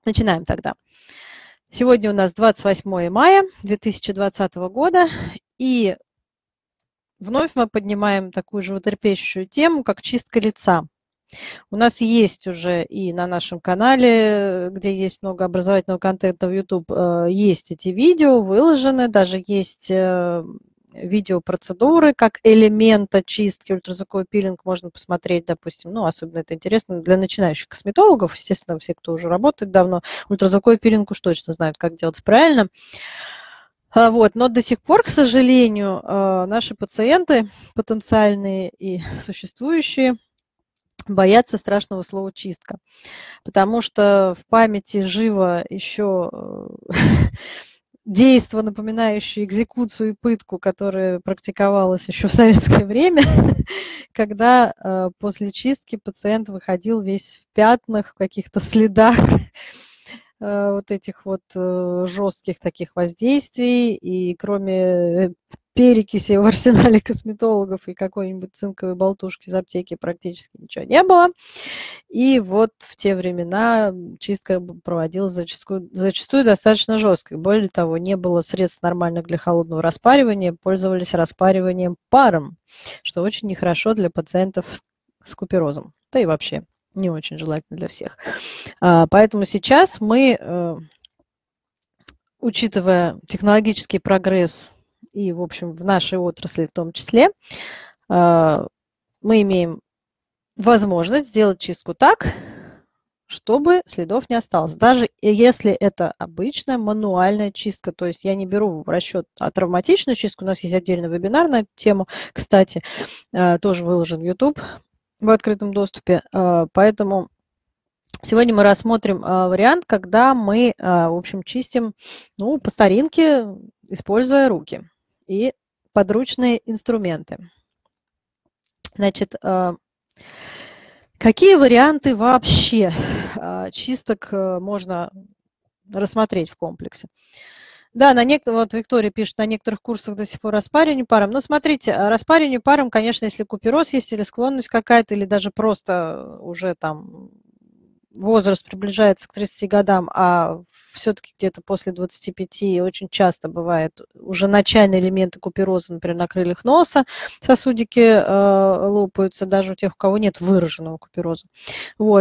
Начинаем тогда. Сегодня у нас 28 мая 2020 года, и вновь мы поднимаем такую животрепещущую тему, как чистка лица. У нас есть уже и на нашем канале, где есть много образовательного контента в YouTube, есть эти видео выложены, даже есть видеопроцедуры как элемента чистки. Ультразвуковой пилинг можно посмотреть, допустим, ну, особенно это интересно для начинающих косметологов, естественно, все, кто уже работает давно, ультразвуковой пилинг уж точно знают, как делать правильно. Вот. Но до сих пор, к сожалению, наши пациенты, потенциальные и существующие, боятся страшного слова чистка, потому что в памяти живо еще действо, напоминающее экзекуцию и пытку, которое практиковалось еще в советское время, когда после чистки пациент выходил весь в пятнах, в каких-то следах вот этих вот жестких таких воздействий, и кроме перекиси в арсенале косметологов и какой-нибудь цинковой болтушки из аптеки практически ничего не было. И вот в те времена чистка проводилась зачастую достаточно жестко. Более того, не было средств нормальных для холодного распаривания, пользовались распариванием паром, что очень нехорошо для пациентов с куперозом, да и вообще не очень желательно для всех. Поэтому сейчас мы, учитывая технологический прогресс и, в общем, в нашей отрасли в том числе, мы имеем возможность сделать чистку так, чтобы следов не осталось. Даже если это обычная мануальная чистка, то есть я не беру в расчет травматичную чистку, у нас есть отдельный вебинар на эту тему, кстати, тоже выложен в YouTube в открытом доступе, поэтому сегодня мы рассмотрим вариант, когда мы, в общем, чистим, ну, по старинке, используя руки и подручные инструменты. Значит, какие варианты вообще чисток можно рассмотреть в комплексе? Да, вот Виктория пишет, на некоторых курсах до сих пор распаривание паром. Но смотрите, распаривание паром, конечно, если купероз есть или склонность какая-то, или даже просто уже там возраст приближается к 30 годам, а все-таки где-то после 25 очень часто бывает уже начальные элементы купероза, например, на крыльях носа сосудики лопаются, даже у тех, у кого нет выраженного купероза, вот,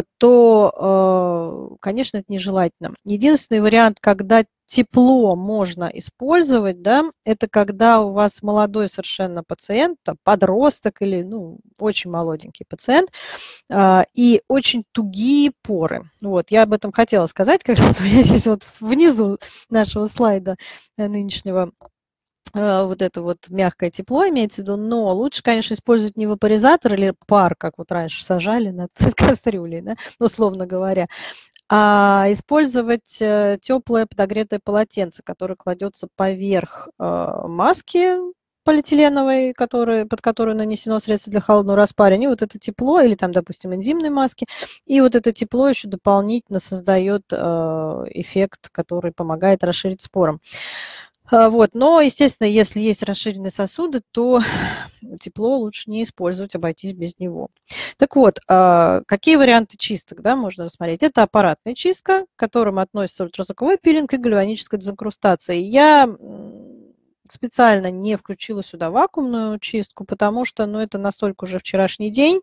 то, конечно, это нежелательно. Единственный вариант, когда тепло можно использовать, да, это когда у вас молодой совершенно пациент, подросток или, ну, очень молоденький пациент, и очень тугие поры. Вот, я об этом хотела сказать, как раз у меня здесь вот внизу нашего слайда нынешнего вот это вот мягкое тепло имеется в виду, но лучше, конечно, использовать не вапоризатор или пар, как вот раньше сажали над кастрюлей, да, условно говоря, а использовать теплое подогретое полотенце, которое кладется поверх маски полиэтиленовой, под которую нанесено средство для холодного распаривания. Вот это тепло, или там, допустим, энзимной маски, и вот это тепло еще дополнительно создает эффект, который помогает расширить спором. Вот. Но, естественно, если есть расширенные сосуды, то тепло лучше не использовать, обойтись без него. Так вот, какие варианты чисток, да, можно рассмотреть? Это аппаратная чистка, к которым относится ультразвуковой пилинг и гальваническая дезинкрустация. Я специально не включила сюда вакуумную чистку, потому что, ну, это настолько уже вчерашний день,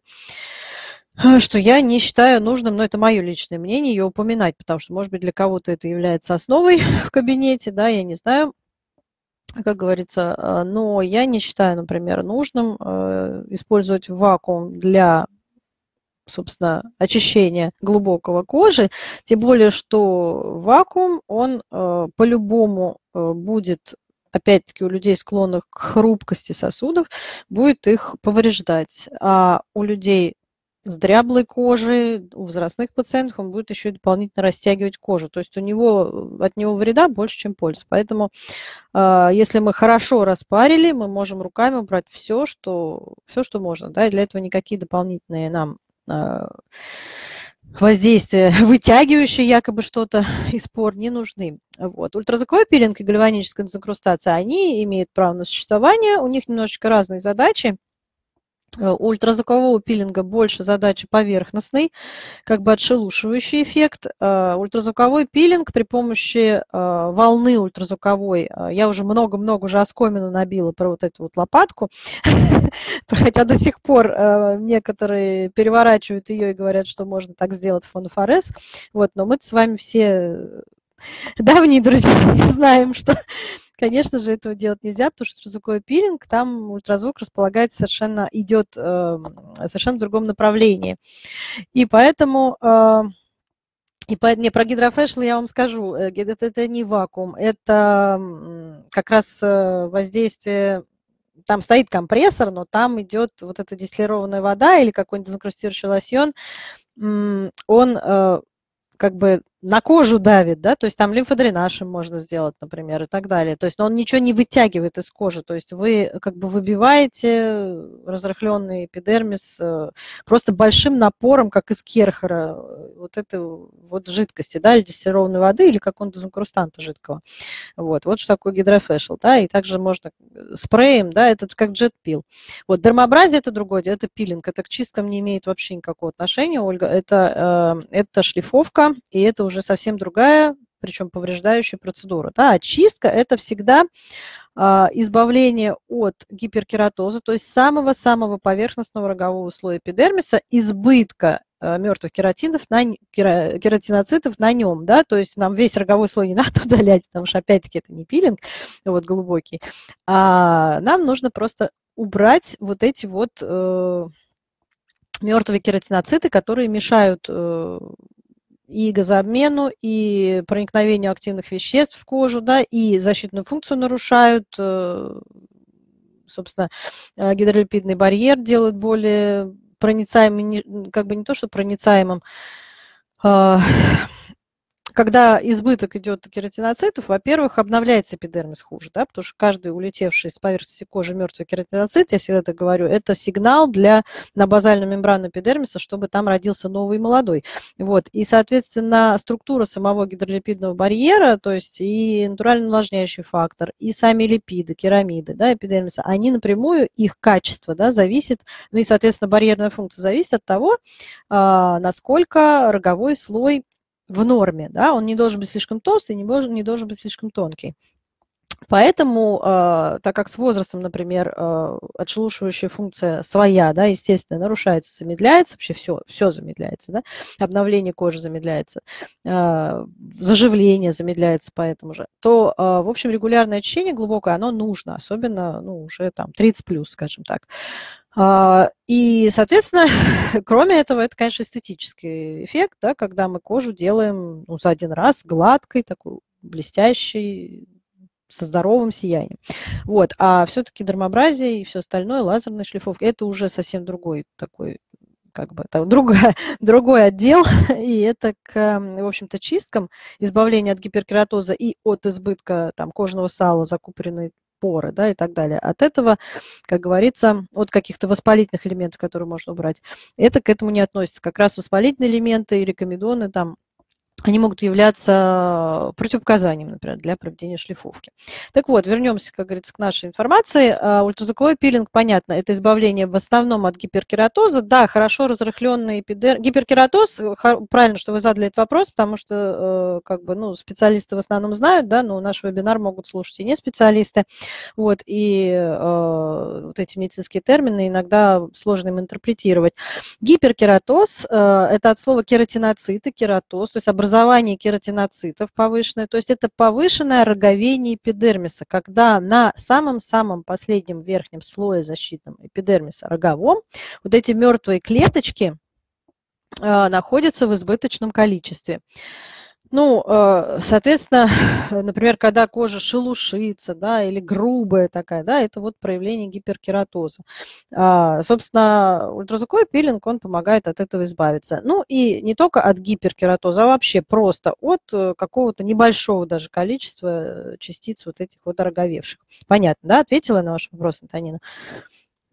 что я не считаю нужным, но это мое личное мнение, ее упоминать, потому что, может быть, для кого-то это является основой в кабинете, да, я не знаю, как говорится, но я не считаю, например, нужным использовать вакуум для, собственно, очищения глубокого кожи, тем более, что вакуум, он по-любому будет, опять-таки, у людей, склонных к хрупкости сосудов, будет их повреждать, а у людей с дряблой кожей, у возрастных пациентов он будет еще и дополнительно растягивать кожу. То есть от него вреда больше, чем пользы. Поэтому если мы хорошо распарили, мы можем руками убрать все, что можно. Да, и для этого никакие дополнительные нам воздействия, вытягивающие якобы что-то из пор, не нужны. Вот. Ультразвуковой пилинг и гальваническая дезинкрустация, они имеют право на существование, у них немножечко разные задачи. У ультразвукового пилинга больше задачи поверхностной, как бы отшелушивающий эффект. Ультразвуковой пилинг при помощи волны ультразвуковой, я уже много-много уже оскомину набила про вот эту вот лопатку, хотя до сих пор некоторые переворачивают ее и говорят, что можно так сделать в фонофорез. Вот, но мы с вами все давние друзья знаем, что, конечно же, этого делать нельзя, потому что ультразвуковой пилинг, там ультразвук располагается совершенно, идет совершенно в другом направлении. И поэтому не, про гидрофэшл я вам скажу, это не вакуум, это как раз воздействие, там стоит компрессор, но там идет вот эта дистиллированная вода или какой-нибудь дезинкрустирующий лосьон, он как бы на кожу давит, да, то есть там лимфодренаж им можно сделать, например, и так далее. То есть он ничего не вытягивает из кожи, то есть вы как бы выбиваете разрыхленный эпидермис просто большим напором, как из Керхера, вот этой вот жидкости, да, или дистиллированной воды, или какого-то дезинкрустанта жидкого. Вот что такое гидрофэшл, да, и также можно спреем, да, это как джет-пил. Вот дермоабразие это другое, это пилинг, это к чисткам не имеет вообще никакого отношения, Ольга, это шлифовка, и это уже совсем другая, причем повреждающая процедура. Да, а чистка это всегда избавление от гиперкератоза, то есть самого-самого поверхностного рогового слоя эпидермиса, избытка мертвых кератиноцитов на нем, да, то есть нам весь роговой слой не надо удалять, потому что, опять-таки, это не пилинг, вот, глубокий, а нам нужно просто убрать вот эти вот мертвые кератиноциты, которые мешают и газообмену, и проникновению активных веществ в кожу, да, и защитную функцию нарушают, собственно, гидролипидный барьер делают более проницаемым, как бы не то, что проницаемым, когда избыток идет кератиноцитов, во-первых, обновляется эпидермис хуже, да, потому что каждый улетевший с поверхности кожи мертвый кератиноцит, я всегда так говорю, это сигнал на базальную мембрану эпидермиса, чтобы там родился новый молодой. Вот. И, соответственно, структура самого гидролипидного барьера, то есть и натурально увлажняющий фактор, и сами липиды, керамиды, да, эпидермиса, они напрямую, их качество, да, зависит, ну и, соответственно, барьерная функция зависит от того, насколько роговой слой в норме, да, он не должен быть слишком толстый, не должен быть слишком тонкий. Поэтому, так как с возрастом, например, отшелушивающая функция своя, да, естественно, нарушается, замедляется, вообще все замедляется, да, обновление кожи замедляется, заживление замедляется поэтому же, то, в общем, регулярное очищение глубокое, оно нужно, особенно, ну, уже там 30 плюс, скажем так. И, соответственно, кроме этого, это, конечно, эстетический эффект, да, когда мы кожу делаем за один раз гладкой, такой блестящей, со здоровым сиянием. Вот. А все-таки дермоабразие и все остальное, лазерная шлифовка, это уже совсем другой такой, как бы, другой отдел, и это к, в общем-то, чисткам, избавление от гиперкератоза и от избытка там, кожного сала, закупоренной поры, да, и так далее. От этого, как говорится, от каких-то воспалительных элементов, которые можно убрать, это к этому не относится. Как раз воспалительные элементы или комедоны там, они могут являться противопоказанием, например, для проведения шлифовки. Так вот, вернемся, как говорится, к нашей информации. Ультразвуковой пилинг, понятно, это избавление в основном от гиперкератоза. Да, хорошо разрыхленный эпидермис. Гиперкератоз, правильно, что вы задали этот вопрос, потому что как бы, ну, специалисты в основном знают, да, но наш вебинар могут слушать и не специалисты. Вот, и вот эти медицинские термины иногда сложно им интерпретировать. Гиперкератоз – это от слова кератиноциты, кератоз, то есть образование кератиноцитов повышенное, то есть это повышенное роговение эпидермиса, когда на самом-самом последнем верхнем слое защитном эпидермиса роговом вот эти мертвые клеточки находятся в избыточном количестве. Ну, соответственно, например, когда кожа шелушится, да, или грубая такая, да, это вот проявление гиперкератоза. Собственно, ультразвуковой пилинг, он помогает от этого избавиться. Ну, и не только от гиперкератоза, а вообще просто от какого-то небольшого даже количества частиц вот этих вот ороговевших. Понятно, да? Ответила я на ваш вопрос, Антонина?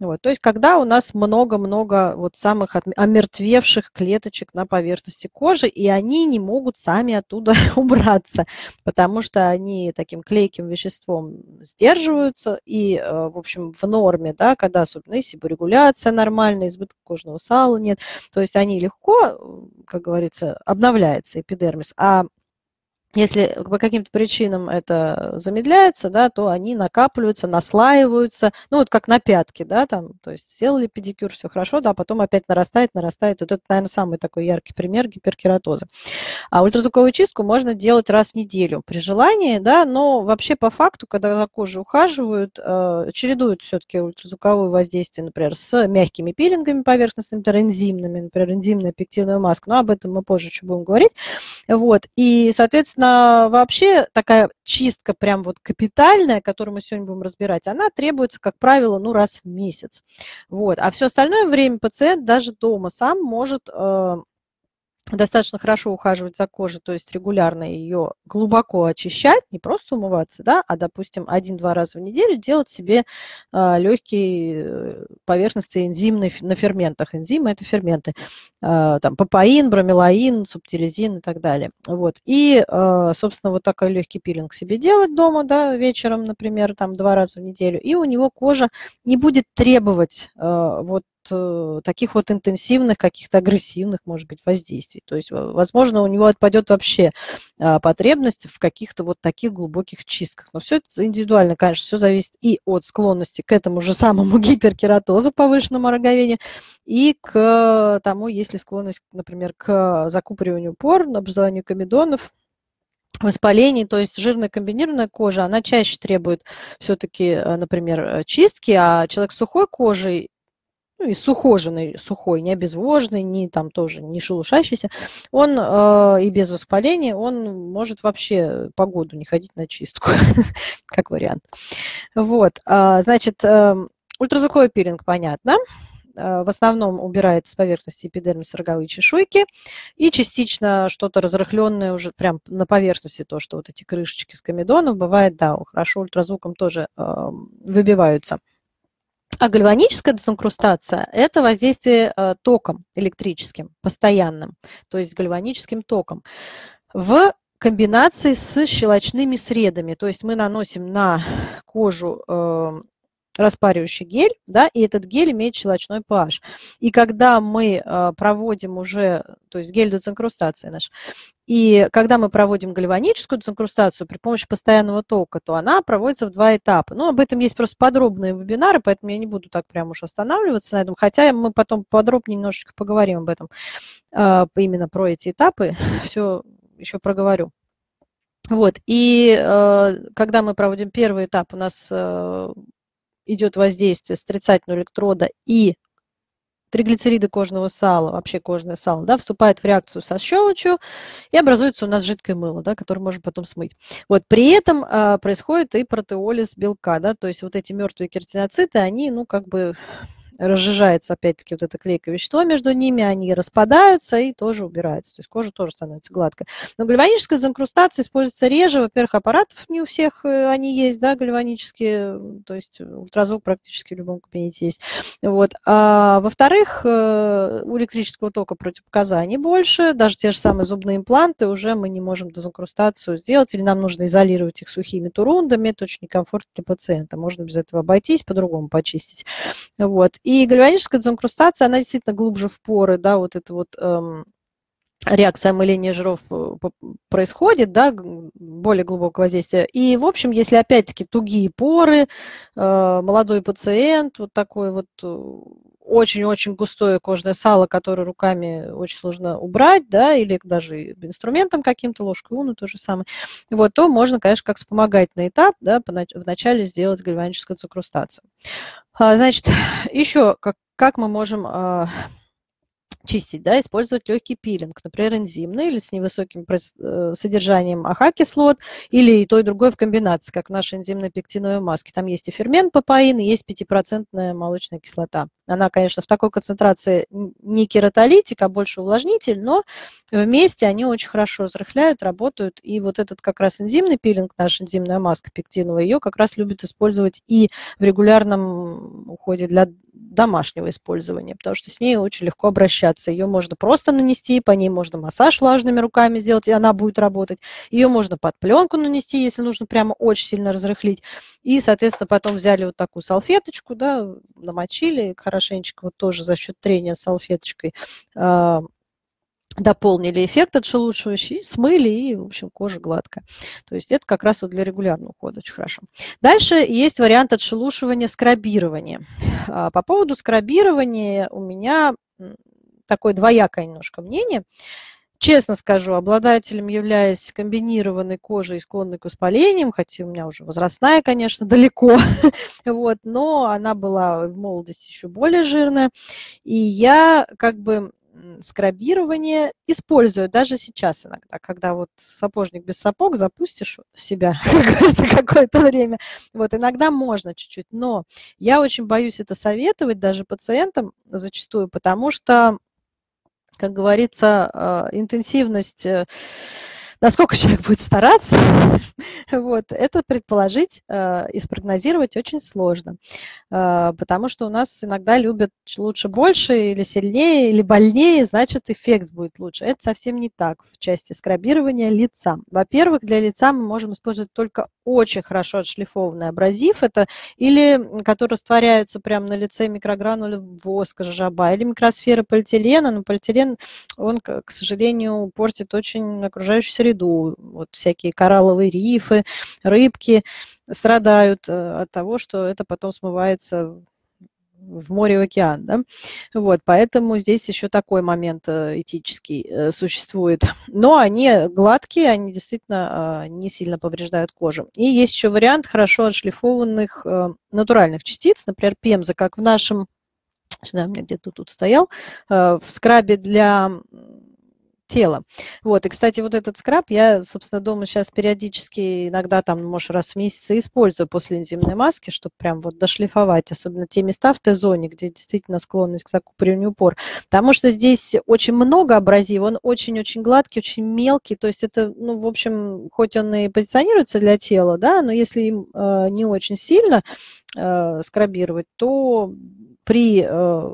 Вот, то есть когда у нас много-много вот самых омертвевших клеточек на поверхности кожи, и они не могут сами оттуда убраться, потому что они таким клейким веществом сдерживаются, и, в общем, в норме, да, когда особенно и себорегуляция нормальная, избыток кожного сала нет, то есть они легко, как говорится, обновляется эпидермис, а если по каким-то причинам это замедляется, да, то они накапливаются, наслаиваются, ну вот как на пятке, да, там, то есть сделали педикюр, все хорошо, да, а потом опять нарастает, нарастает. Вот это, наверное, самый такой яркий пример гиперкератоза. А ультразвуковую чистку можно делать раз в неделю при желании, да, но вообще по факту, когда за кожей ухаживают, чередуют все-таки ультразвуковое воздействие, например, с мягкими пилингами поверхностными, например, энзимными, например, энзимная пектиновая маска, но об этом мы позже еще будем говорить. Вот, и, соответственно, вообще такая чистка прям вот капитальная, которую мы сегодня будем разбирать, она требуется, как правило, ну, раз в месяц. Вот, а все остальное время пациент даже дома сам может достаточно хорошо ухаживать за кожей, то есть регулярно ее глубоко очищать, не просто умываться, да, а, допустим, 1-2 раза в неделю делать себе легкие поверхности энзимные на ферментах. Энзимы – это ферменты. Там папаин, бромелаин, субтилизин и так далее. Вот. И, собственно, вот такой легкий пилинг себе делать дома, да, вечером, например, там 2 раза в неделю, и у него кожа не будет требовать вот таких вот интенсивных, каких-то агрессивных, может быть, воздействий. То есть, возможно, у него отпадет вообще потребность в каких-то вот таких глубоких чистках. Но все это индивидуально, конечно, все зависит и от склонности к этому же самому гиперкератозу, повышенному роговению, и к тому, есть ли склонность, например, к закупориванию пор, образованию комедонов, воспалений, то есть жирная комбинированная кожа, она чаще требует все-таки, например, чистки, а человек с сухой кожей, ну, и сухоженный, сухой, не обезвоженный, не там тоже не шелушащийся, он и без воспаления, он может вообще по году не ходить на чистку, как вариант. Вот, значит, ультразвуковой пилинг, понятно. В основном убирает с поверхности эпидермиса роговые чешуйки и частично что-то разрыхленное уже прям на поверхности, то, что вот эти крышечки с комедонов, бывает, да, хорошо ультразвуком тоже выбиваются. А гальваническая дезинкрустация – это воздействие током электрическим, постоянным, то есть гальваническим током, в комбинации с щелочными средами. То есть мы наносим на кожу распаривающий гель, да, и этот гель имеет щелочной pH. И когда мы проводим уже, то есть гель дезинкрустации наш, и когда мы проводим гальваническую дезинкрустацию при помощи постоянного тока, то она проводится в 2 этапа. Ну, об этом есть просто подробные вебинары, поэтому я не буду так прям уж останавливаться на этом, хотя мы потом подробнее немножечко поговорим об этом, именно про эти этапы, все еще проговорю. Вот, и когда мы проводим первый этап, у нас идет воздействие с отрицательного электрода, и триглицериды кожного сала, вообще кожное сало, да, вступает в реакцию со щелочью, и образуется у нас жидкое мыло, да, которое можно потом смыть. Вот, при этом происходит и протеолиз белка, да, то есть вот эти мертвые кератиноциты, они, ну, как бы разжижается, опять-таки, вот это клейкое вещество между ними, они распадаются и тоже убираются. То есть кожа тоже становится гладкой. Но гальваническая дезинкрустация используется реже. Во-первых, аппаратов не у всех они есть, да, гальванические, то есть ультразвук практически в любом кабинете есть. Вот. А во-вторых, у электрического тока противопоказаний больше, даже те же самые зубные импланты, уже мы не можем дезинкрустацию сделать, или нам нужно изолировать их сухими турундами, это очень некомфортно для пациента. Можно без этого обойтись, по-другому почистить. Вот. И гальваническая дезинкрустация, она действительно глубже в поры, да, вот это вот реакция омыления жиров происходит, да, более глубокое воздействие. И, в общем, если опять-таки тугие поры, молодой пациент, вот такой вот очень-очень густое кожное сало, которое руками очень сложно убрать, да, или даже инструментом каким-то, ложкой уну, то же самое, вот, то можно, конечно, как вспомогательный этап, да, вначале сделать гальваническую дезинкрустацию. Значит, еще как мы можем чистить, да, использовать легкий пилинг, например, энзимный или с невысоким содержанием АХ-кислот, или и то, и другое в комбинации, как в нашей энзимной пектиновой маске. Там есть и фермент папаин, и есть 5% молочная кислота. Она, конечно, в такой концентрации не кератолитик, а больше увлажнитель, но вместе они очень хорошо разрыхляют, работают. И вот этот как раз энзимный пилинг, наша энзимная маска пектиновая, ее как раз любят использовать и в регулярном уходе для домашнего использования, потому что с ней очень легко обращаться. Ее можно просто нанести, по ней можно массаж влажными руками сделать, и она будет работать. Ее можно под пленку нанести, если нужно прямо очень сильно разрыхлить. И, соответственно, потом взяли вот такую салфеточку, да, намочили хорошенечко, вот тоже за счет трения салфеточкой дополнили эффект отшелушивающий, смыли, и, в общем, кожа гладкая. То есть это как раз вот для регулярного ухода очень хорошо. Дальше есть вариант отшелушивания скрабирования. По поводу скрабирования у меня такое двоякое немножко мнение. Честно скажу, обладателем являюсь комбинированной кожей, склонной к воспалениям, хотя у меня уже возрастная, конечно, далеко, вот, но она была в молодости еще более жирная. И я как бы скрабирование использую даже сейчас иногда, когда вот сапожник без сапог запустишь в себя какое-то время. Вот иногда можно чуть-чуть, но я очень боюсь это советовать даже пациентам зачастую, потому что, как говорится, интенсивность, насколько человек будет стараться, вот, это предположить и спрогнозировать очень сложно, потому что у нас иногда любят лучше больше или сильнее, или больнее, значит, эффект будет лучше. Это совсем не так в части скрабирования лица. Во-первых, для лица мы можем использовать только очень хорошо отшлифованный абразив, это или которые растворяются прямо на лице микрогранулы воска, жожоба, или микросферы полиэтилена, но полиэтилен, он, к сожалению, портит очень окружающую среду. Вот всякие коралловые рифы, рыбки страдают от того, что это потом смывается в море, в океан. Да? Вот, поэтому здесь еще такой момент этический существует. Но они гладкие, они действительно не сильно повреждают кожу. И есть еще вариант хорошо отшлифованных натуральных частиц, например, пемза, как в нашем, да, у меня где-то тут стоял, в скрабе для тела. Вот, и, кстати, вот этот скраб я, собственно, дома сейчас периодически, иногда там, может, раз в месяц использую после энзимной маски, чтобы прям вот дошлифовать, особенно те места в Т-зоне, где действительно склонность к закупориванию пор. Потому что здесь очень много абразива, он очень-очень гладкий, очень мелкий, то есть это, ну, в общем, хоть он и позиционируется для тела, да, но если им не очень сильно скрабировать, то при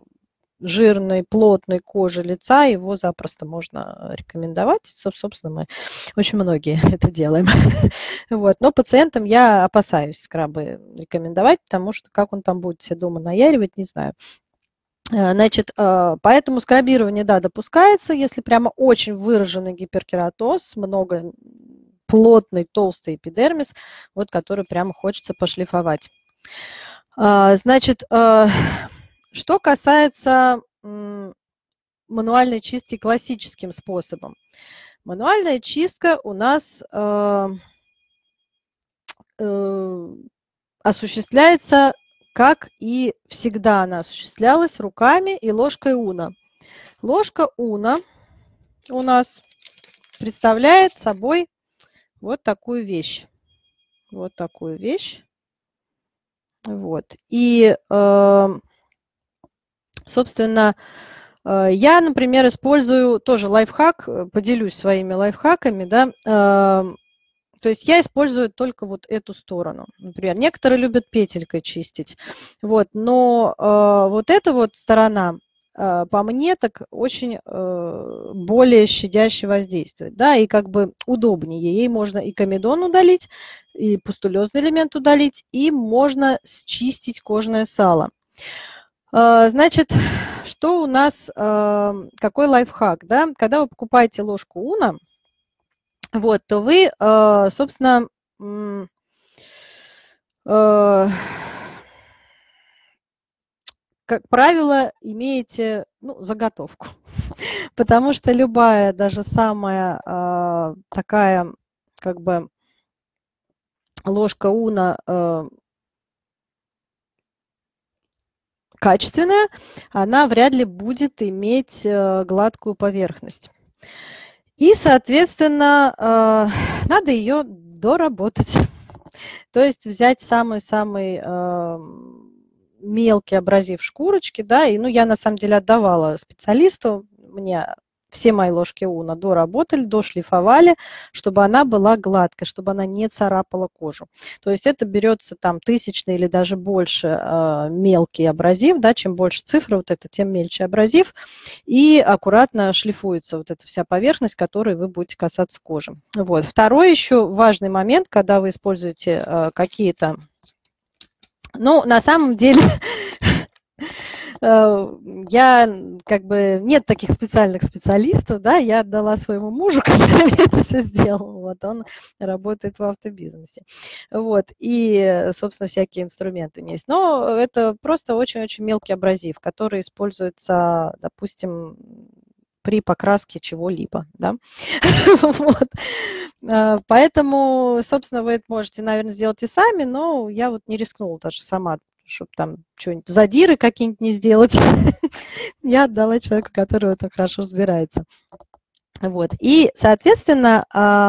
жирной, плотной кожи лица его запросто можно рекомендовать. Собственно, мы очень многие это делаем. Вот. Но пациентам я опасаюсь скрабы рекомендовать, потому что как он там будет все дома наяривать, не знаю. Значит, поэтому скрабирование, да, допускается, если прямо очень выраженный гиперкератоз, много плотный, толстый эпидермис, вот, который прямо хочется пошлифовать. Значит, что касается мануальной чистки классическим способом. Мануальная чистка у нас осуществляется, как и всегда она осуществлялась, руками и ложкой уна. Ложка уна у нас представляет собой вот такую вещь. Вот такую вещь. Вот. И, собственно, я, например, использую тоже лайфхак, поделюсь своими лайфхаками, да, то есть я использую только вот эту сторону. Например, некоторые любят петелькой чистить, вот, но вот эта вот сторона, по мне, так очень более щадяще воздействует, да, и как бы удобнее. Ей можно и комедон удалить, и пустулезный элемент удалить, и можно счистить кожное сало. Значит, что у нас, какой лайфхак, да? Когда вы покупаете ложку уна, вот, то вы, собственно, как правило, имеете, ну, заготовку, потому что любая, даже самая такая, как бы, ложка уна качественная, она вряд ли будет иметь гладкую поверхность. И, соответственно, надо ее доработать. То есть взять самый-самый мелкий абразив шкурочки, да, и, ну, я на самом деле отдавала специалисту, мне все мои ложки уна доработали, дошлифовали, чтобы она была гладкой, чтобы она не царапала кожу. То есть это берется там тысячный или даже больше мелкий абразив, да, чем больше цифры, вот это, тем мельче абразив, и аккуратно шлифуется вот эта вся поверхность, которой вы будете касаться кожи. Вот. Второй еще важный момент, когда вы используете какие-то, ну, на самом деле, я как бы нет таких специальных специалистов, да, я отдала своему мужу, который мне это все сделал, вот, он работает в автобизнесе, вот, и, собственно, всякие инструменты у меня есть, но это просто очень-очень мелкий абразив, который используется, допустим, при покраске чего-либо, да, вот. Поэтому, собственно, вы это можете, наверное, сделать и сами, но я вот не рискнула даже сама, чтобы там что-нибудь задиры какие-нибудь не сделать. Я отдала человеку, который в этом хорошо разбирается. Вот. И, соответственно,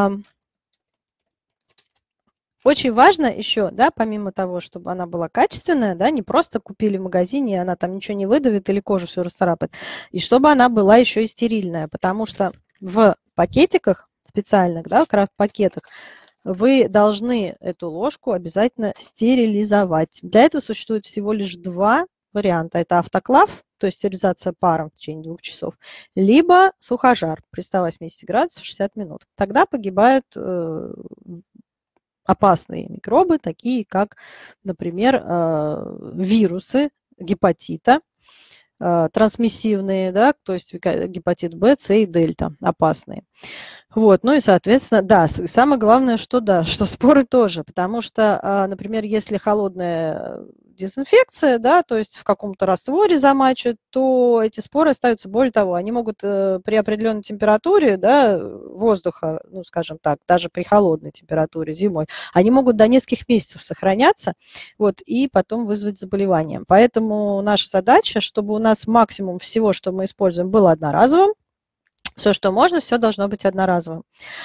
очень важно еще, да, помимо того, чтобы она была качественная, да, не просто купили в магазине, и она там ничего не выдавит или кожу все расцарапает, и чтобы она была еще и стерильная, потому что в пакетиках специальных, да, в крафт-пакетах, вы должны эту ложку обязательно стерилизовать. Для этого существует всего лишь два варианта. Это автоклав, то есть стерилизация паром в течение 2 часов, либо сухожар при 180 градусах 60 минут. Тогда погибают опасные микробы, такие как, например, вирусы гепатита, трансмиссивные, да, то есть гепатит Б, С и дельта, опасные. Вот, ну и, соответственно, да, самое главное, что да, что споры тоже, потому что, например, если холодная дезинфекция, да, то есть в каком-то растворе замачивают, то эти споры остаются. Более того, они могут при определенной температуре, да, воздуха, ну, скажем так, даже при холодной температуре зимой, они могут до нескольких месяцев сохраняться, вот, и потом вызвать заболевание. Поэтому наша задача, чтобы у нас максимум всего, что мы используем, было одноразовым. Все, что можно, все должно быть одноразовым.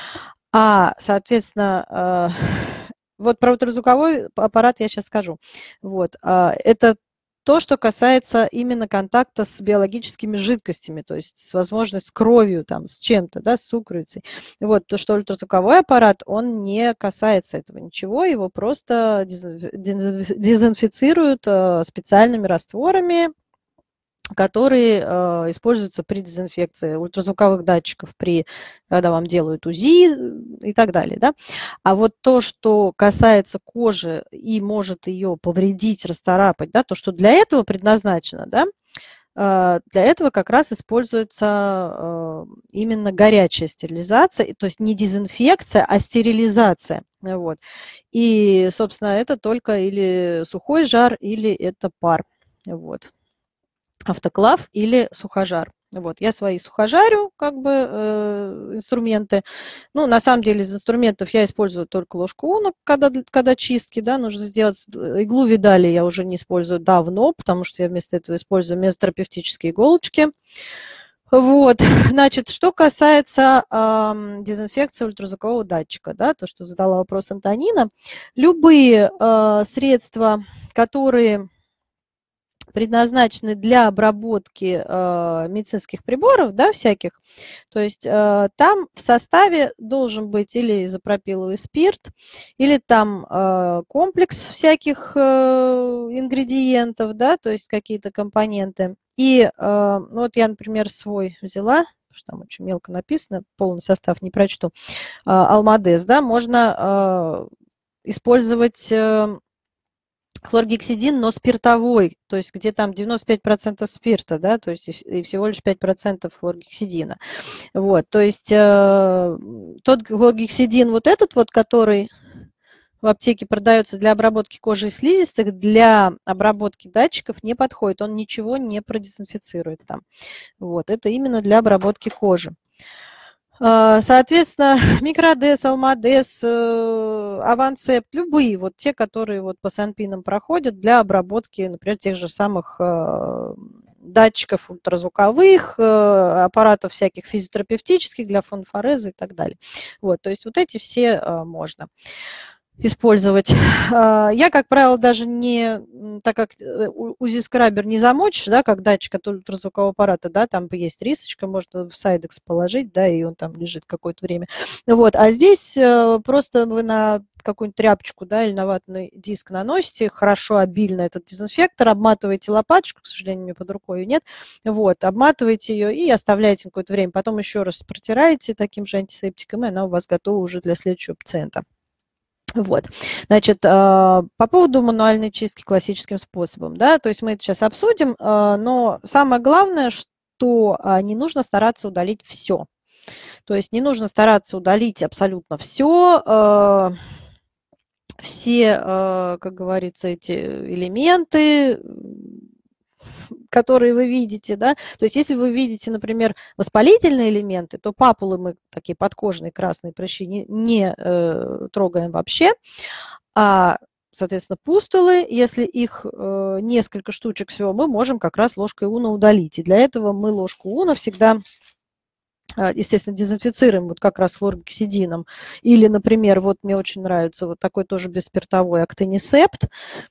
Соответственно, вот про ультразвуковой аппарат я сейчас скажу. Вот, это то, что касается именно контакта с биологическими жидкостями, то есть с возможностью с кровью, там, с чем-то, да, с сукровицей. Вот, то, что ультразвуковой аппарат, он не касается этого ничего, его просто дезинфицируют специальными растворами, которые используются при дезинфекции ультразвуковых датчиков, когда вам делают УЗИ и так далее. Да? А вот то, что касается кожи и может ее повредить, расцарапать, да, то, что для этого предназначено, да, для этого как раз используется именно горячая стерилизация, то есть не дезинфекция, а стерилизация. Вот. И, собственно, это только или сухой жар, или это пар. Вот. Автоклав или сухожар. Вот, я свои сухожарю, как бы, инструменты. Ну, на самом деле, из инструментов я использую только ложку уна, когда чистки, да, нужно сделать. Иглу видали я уже не использую давно, потому что я вместо этого использую мезотерапевтические иголочки. Вот, значит, что касается дезинфекции ультразвукового датчика, да, то, что задала вопрос Антонина, любые средства, которые предназначены для обработки медицинских приборов, да, всяких. То есть там в составе должен быть или изопропиловый спирт, или там комплекс всяких ингредиентов, да, то есть какие-то компоненты. И вот я, например, свой взяла, потому что там очень мелко написано, полный состав не прочту, Алмадес, да, можно использовать хлоргексидин, но спиртовой, то есть где там 95% спирта, да, то есть и всего лишь 5% хлоргексидина. Вот, то есть тот хлоргексидин, вот этот вот, который в аптеке продается для обработки кожи и слизистых, для обработки датчиков не подходит, он ничего не продезинфицирует там. Вот, это именно для обработки кожи. Соответственно, микродес, алмадес, авансепт, любые, вот те, которые вот по санпинам проходят для обработки, например, тех же самых датчиков ультразвуковых, аппаратов всяких физиотерапевтических для фонфореза и так далее. Вот, то есть вот эти все можно. использовать. Я, как правило, даже не, так как УЗИ-скрабер не замочишь, да, как датчик от ультразвукового аппарата, да, там есть рисочка, можно в сайдекс положить, да, и он там лежит какое-то время. Вот, а здесь просто вы на какую-нибудь тряпочку, да, или на ватный диск наносите, хорошо, обильно этот дезинфектор, обматываете лопаточку, к сожалению, у меня под рукой ее нет, вот, обматываете ее и оставляете на какое-то время, потом еще раз протираете таким же антисептиком, и она у вас готова уже для следующего пациента. Вот, значит, по поводу мануальной чистки классическим способом, да, то есть мы это сейчас обсудим, но самое главное, что не нужно стараться удалить все. То есть не нужно стараться удалить абсолютно все, как говорится, эти элементы, которые вы видите, да, то есть если вы видите, например, воспалительные элементы, то папулы мы, такие подкожные красные прыщи, не трогаем вообще, а, соответственно, пустулы, если их несколько штучек всего, мы можем как раз ложкой уна удалить. И для этого мы ложку уна всегда, естественно, дезинфицируем вот как раз хлоргексидином. Или, например, вот мне очень нравится вот такой тоже бесспиртовой актинисепт.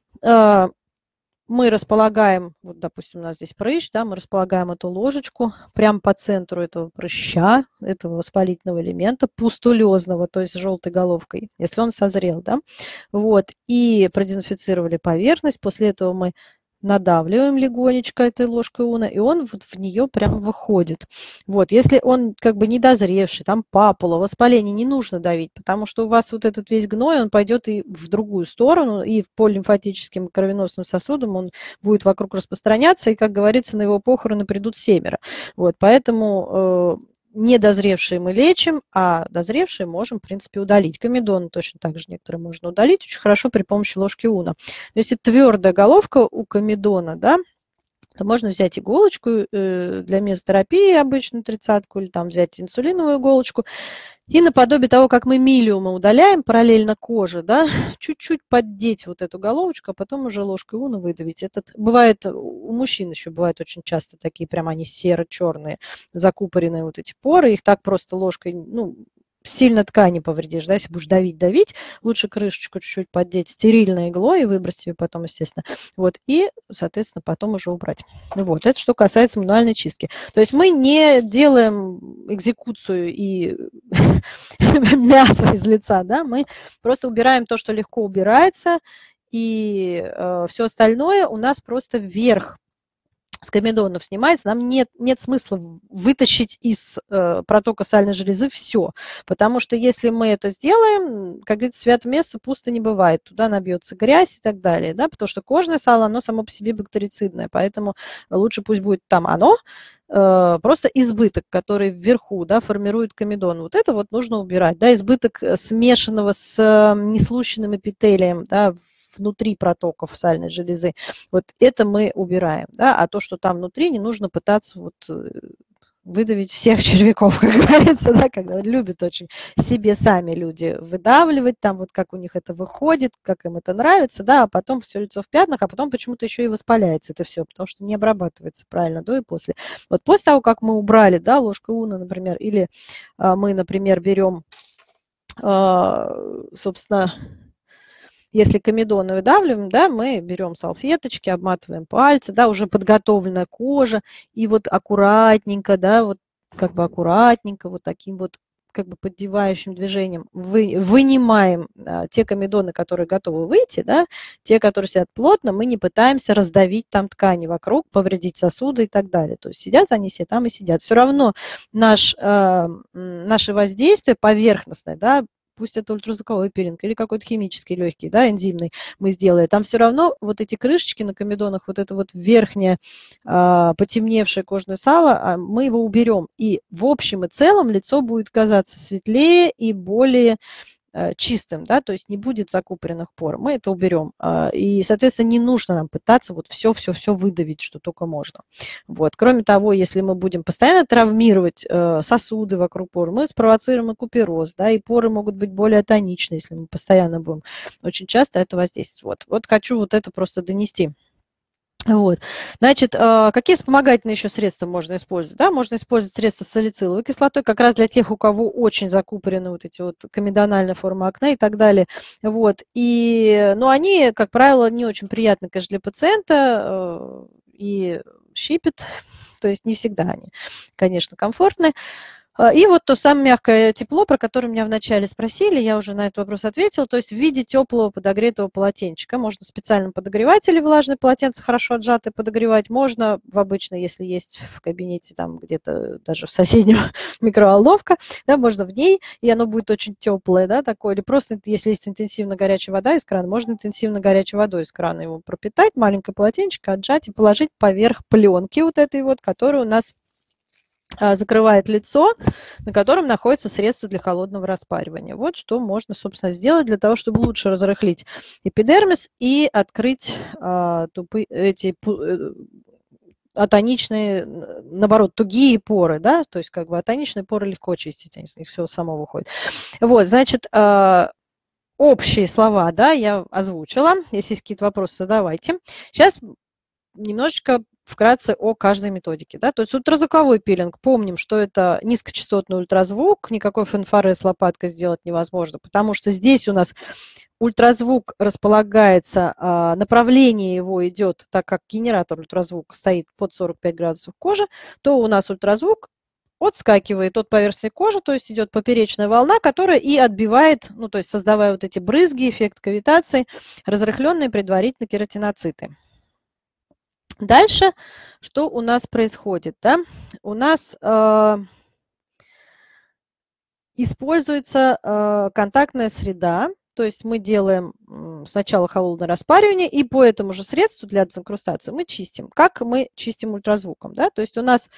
Мы располагаем, вот, допустим, у нас здесь прыщ, да, мы располагаем эту ложечку прямо по центру этого прыща, этого воспалительного элемента, пустулезного, то есть с желтой головкой, если он созрел, да, вот, и продезинфицировали поверхность, после этого мы надавливаем легонечко этой ложкой уна, и он вот в нее прям выходит. Вот, если он как бы недозревший, там папула, воспаление, не нужно давить, потому что у вас вот этот весь гной, он пойдет и в другую сторону, и по лимфатическим кровеносным сосудам он будет вокруг распространяться, и, как говорится, на его похороны придут семеро. Вот, поэтому недозревшие мы лечим, а дозревшие можем, в принципе, удалить. Комедоны точно так же некоторые можно удалить очень хорошо при помощи ложки уна. Но если твердая головка у комедона, да, то можно взять иголочку для мезотерапии, обычную тридцатку, или там взять инсулиновую иголочку, и наподобие того, как мы милиумы удаляем параллельно коже, да, чуть-чуть поддеть вот эту головочку, а потом уже ложкой уна выдавить. Это бывает, у мужчин еще бывает очень часто такие, прям они серо-черные, закупоренные вот эти поры, их так просто ложкой, ну, сильно ткани повредишь, да, если будешь давить, лучше крышечку чуть-чуть поддеть стерильной иглой и выбросить ее потом, естественно, вот, и, соответственно, потом уже убрать. Вот, это что касается мануальной чистки. То есть мы не делаем экзекуцию и мясо из лица, да, мы просто убираем то, что легко убирается, и все остальное у нас просто вверх с комедонов снимается, нам нет смысла вытащить из протока сальной железы все, потому что если мы это сделаем, как говорится, святое место пусто не бывает, туда набьется грязь и так далее, да, потому что кожное сало, оно само по себе бактерицидное, поэтому лучше пусть будет там оно, просто избыток, который вверху, да, формирует комедон. Вот это вот нужно убирать, да, избыток смешанного с неслущенным эпителием, да, внутри протоков сальной железы. Вот это мы убираем, да, а то, что там внутри, не нужно пытаться вот выдавить всех червяков, как говорится, да, когда любят очень себе сами люди выдавливать, там вот как у них это выходит, как им это нравится, да, а потом все лицо в пятнах, а потом почему-то еще и воспаляется это все, потому что не обрабатывается правильно до и после. Вот после того, как мы убрали, да, ложкой уна, например, или мы, например, берем, собственно, если комедоны выдавливаем, да, мы берем салфеточки, обматываем пальцы, да, уже подготовленная кожа, и вот аккуратненько, да, вот как бы аккуратненько, вот таким вот как бы поддевающим движением вынимаем те комедоны, которые готовы выйти, да, те, которые сидят плотно, мы не пытаемся раздавить там ткани вокруг, повредить сосуды и так далее. То есть сидят они все там и сидят. Все равно наше воздействие поверхностное, да, пусть это ультразвуковой пилинг или какой-то химический легкий, да, энзимный мы сделали, там все равно вот эти крышечки на комедонах, вот это вот верхнее потемневшее кожное сало, мы его уберем. И в общем и целом лицо будет казаться светлее и более чистым, да, то есть не будет закупоренных пор. Мы это уберем. И, соответственно, не нужно нам пытаться вот все выдавить, что только можно. Вот. Кроме того, если мы будем постоянно травмировать сосуды вокруг пор, мы спровоцируем и купероз, да, и поры могут быть более тоничны, если мы постоянно будем очень часто это воздействовать. Вот хочу вот это просто донести Вот. Значит, какие вспомогательные еще средства можно использовать? Да, можно использовать средства с салициловой кислотой, как раз для тех, у кого очень закупорены вот эти вот комедональная форма акне и так далее. Вот. И, ну, они, как правило, не очень приятны, конечно, для пациента и щипят, то есть не всегда они, конечно, комфортны. И вот то самое мягкое тепло, про которое меня вначале спросили, я уже на этот вопрос ответила, то есть в виде теплого подогретого полотенчика. Можно в специальном подогревателе влажное полотенце хорошо отжатое подогревать, можно в обычно, если есть в кабинете, там где-то даже в соседнем микроволновка, да, можно в ней, и оно будет очень теплое, да, такое, или просто, если есть интенсивно горячая вода из крана, можно интенсивно горячей водой из крана его пропитать, маленькое полотенчико отжать и положить поверх пленки вот этой вот, которая у нас закрывает лицо, на котором находится средство для холодного распаривания. Вот что можно, собственно, сделать для того, чтобы лучше разрыхлить эпидермис и открыть эти атоничные, наоборот, тугие поры, да, то есть как бы атоничные поры легко чистить, из них все само выходит. Вот, значит, общие слова, да, я озвучила. Если есть какие-то вопросы, задавайте. Сейчас немножечко вкратце о каждой методике. Да? То есть ультразвуковой пилинг, помним, что это низкочастотный ультразвук, никакой фенфаре с лопаткой сделать невозможно, потому что здесь у нас ультразвук располагается, направление его идет, так как генератор ультразвука стоит под 45 градусов кожи, то у нас ультразвук отскакивает от поверхности кожи, то есть идет поперечная волна, которая и отбивает, ну, то есть создавая вот эти брызги, эффект кавитации, разрыхленные предварительно кератиноциты. Дальше, что у нас происходит? Да? У нас используется контактная среда, то есть мы делаем сначала холодное распаривание, и по этому же средству для дезинкрустации мы чистим. Как мы чистим ультразвуком? Да? То есть у нас,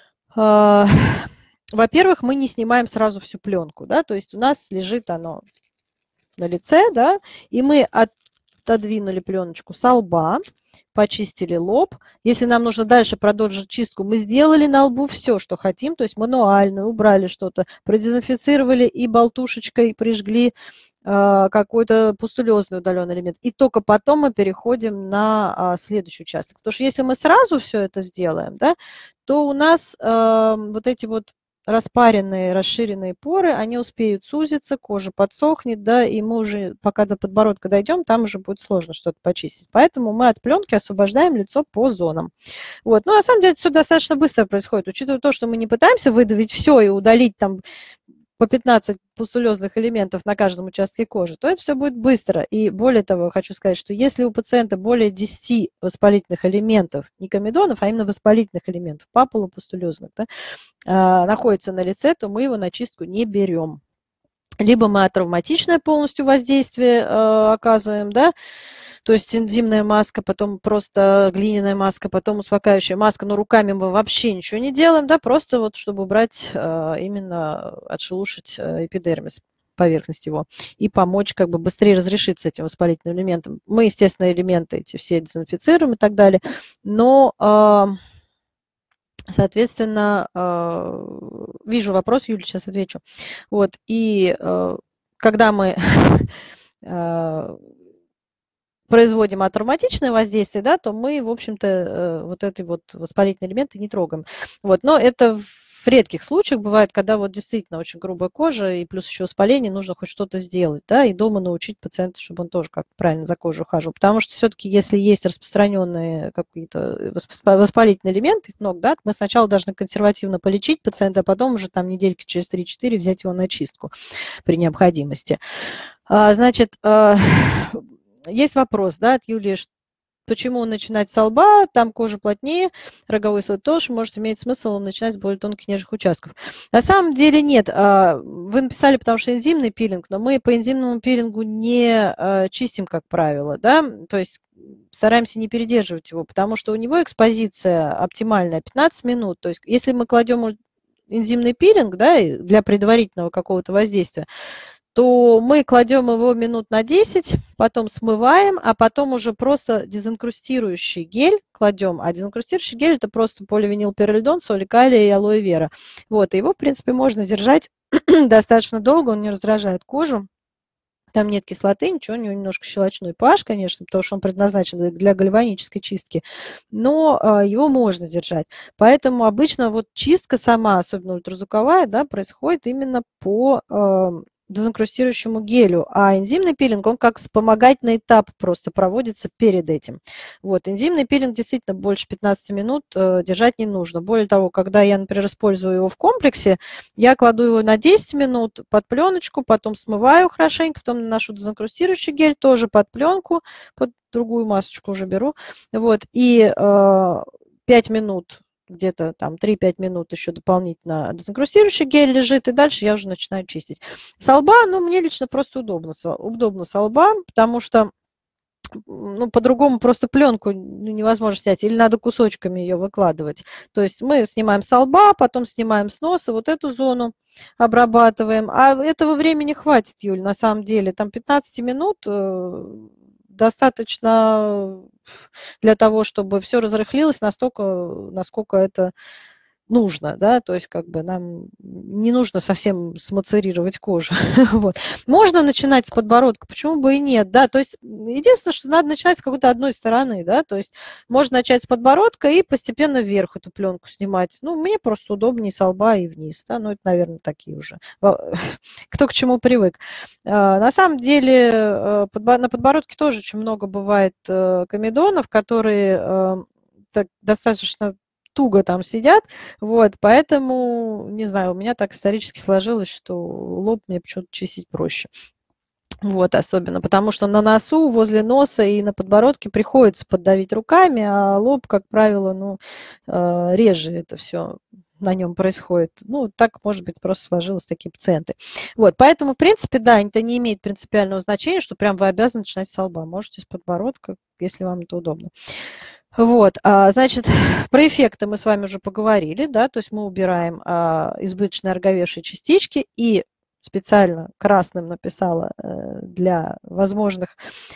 во-первых, мы не снимаем сразу всю пленку, да? То есть у нас лежит оно на лице, да, и мы отодвинули пленочку со лба, почистили лоб. Если нам нужно дальше продолжить чистку, мы сделали на лбу все, что хотим, то есть мануально убрали что-то, продезинфицировали и болтушечкой прижгли какой-то пустулезный удаленный элемент. И только потом мы переходим на следующий участок. Потому что если мы сразу все это сделаем, да, то у нас вот эти вот распаренные, расширенные поры, они успеют сузиться, кожа подсохнет, да, и мы уже, пока до подбородка дойдем, там уже будет сложно что-то почистить. Поэтому мы от пленки освобождаем лицо по зонам. Вот. Ну, на самом деле, это все достаточно быстро происходит, учитывая то, что мы не пытаемся выдавить все и удалить там по 15 пустулезных элементов на каждом участке кожи, то это все будет быстро. И более того, хочу сказать, что если у пациента более 10 воспалительных элементов, не комедонов, а именно воспалительных элементов, папулопустулезных, да, находится на лице, то мы его на чистку не берем. Либо мы атравматичное полностью воздействие оказываем, да, то есть энзимная маска, потом просто глиняная маска, потом успокаивающая маска, но руками мы вообще ничего не делаем, да, просто вот чтобы убрать, именно отшелушить эпидермис, поверхность его, и помочь как бы быстрее разрешиться этим воспалительным элементам. Мы, естественно, элементы эти все дезинфицируем и так далее, но, соответственно, вижу вопрос, Юля, сейчас отвечу. Вот, и когда мы производим атравматичное воздействие, да, то мы, в общем-то, вот эти вот воспалительные элементы не трогаем. Вот, но это в редких случаях бывает, когда вот действительно очень грубая кожа и плюс еще воспаление, нужно хоть что-то сделать, да, и дома научить пациента, чтобы он тоже как-то правильно за кожей ухаживал. Потому что все-таки, если есть распространенные какие-то воспалительные элементы, их много, да, мы сначала должны консервативно полечить пациента, а потом уже там недельки через 3-4 взять его на чистку при необходимости. Значит, есть вопрос, да, от Юлии, почему начинать со лба, там кожа плотнее, роговой слой тоже может иметь смысл начинать с более тонких нежных участков. На самом деле нет. Вы написали, потому что энзимный пилинг, но мы по энзимному пилингу не чистим, как правило, да, то есть стараемся не передерживать его, потому что у него экспозиция оптимальная 15 минут. То есть если мы кладем энзимный пилинг, да, для предварительного какого-то воздействия, то мы кладем его минут на 10, потом смываем, а потом уже просто дезинкрустирующий гель кладем. А дезинкрустирующий гель – это просто поливинилпирролидон, соль калия и алоэ вера. Вот, и его, в принципе, можно держать достаточно долго, он не раздражает кожу. Там нет кислоты, ничего, у него немножко щелочной pH, конечно, потому что он предназначен для гальванической чистки, но его можно держать. Поэтому обычно вот чистка сама, особенно ультразвуковая, да, происходит именно по дезинкрустирующему гелю, а энзимный пилинг, он как вспомогательный этап просто проводится перед этим. Вот, энзимный пилинг действительно больше 15 минут держать не нужно. Более того, когда я, например, использую его в комплексе, я кладу его на 10 минут под пленочку, потом смываю хорошенько, потом наношу дезинкрустирующий гель тоже под пленку, под другую масочку уже беру, вот, и 5 минут где-то там 3-5 минут еще дополнительно дезинкрустирующий гель лежит, и дальше я уже начинаю чистить. Со лба, ну, мне лично просто удобно со лба, потому что ну, по-другому просто пленку невозможно снять, или надо кусочками ее выкладывать. То есть мы снимаем со лба, потом снимаем с носа, вот эту зону обрабатываем. А этого времени хватит, Юль, на самом деле. Там 15 минут достаточно для того, чтобы все разрыхлилось настолько, насколько это нужно, да, то есть как бы нам не нужно совсем смацерировать кожу. Вот. Можно начинать с подбородка, почему бы и нет, да, то есть единственное, что надо начинать с какой-то одной стороны, да, то есть можно начать с подбородка и постепенно вверх эту пленку снимать. Ну, мне просто удобнее со лба и вниз, да, ну, это, наверное, такие уже, кто к чему привык. На самом деле на подбородке тоже очень много бывает комедонов, которые достаточно туго там сидят, вот, поэтому, не знаю, у меня так исторически сложилось, что лоб мне почему-то чистить проще. Вот, особенно, потому что на носу, возле носа и на подбородке приходится поддавить руками, а лоб, как правило, ну, реже это все на нем происходит. Ну, так, может быть, просто сложилось такие пациенты. Вот, поэтому, в принципе, да, это не имеет принципиального значения, что прям вы обязаны начинать с лба. Можете с подбородка, если вам это удобно. Вот, значит, про эффекты мы с вами уже поговорили, да, то есть мы убираем избыточные ороговевшие частички, и специально красным написала для возможных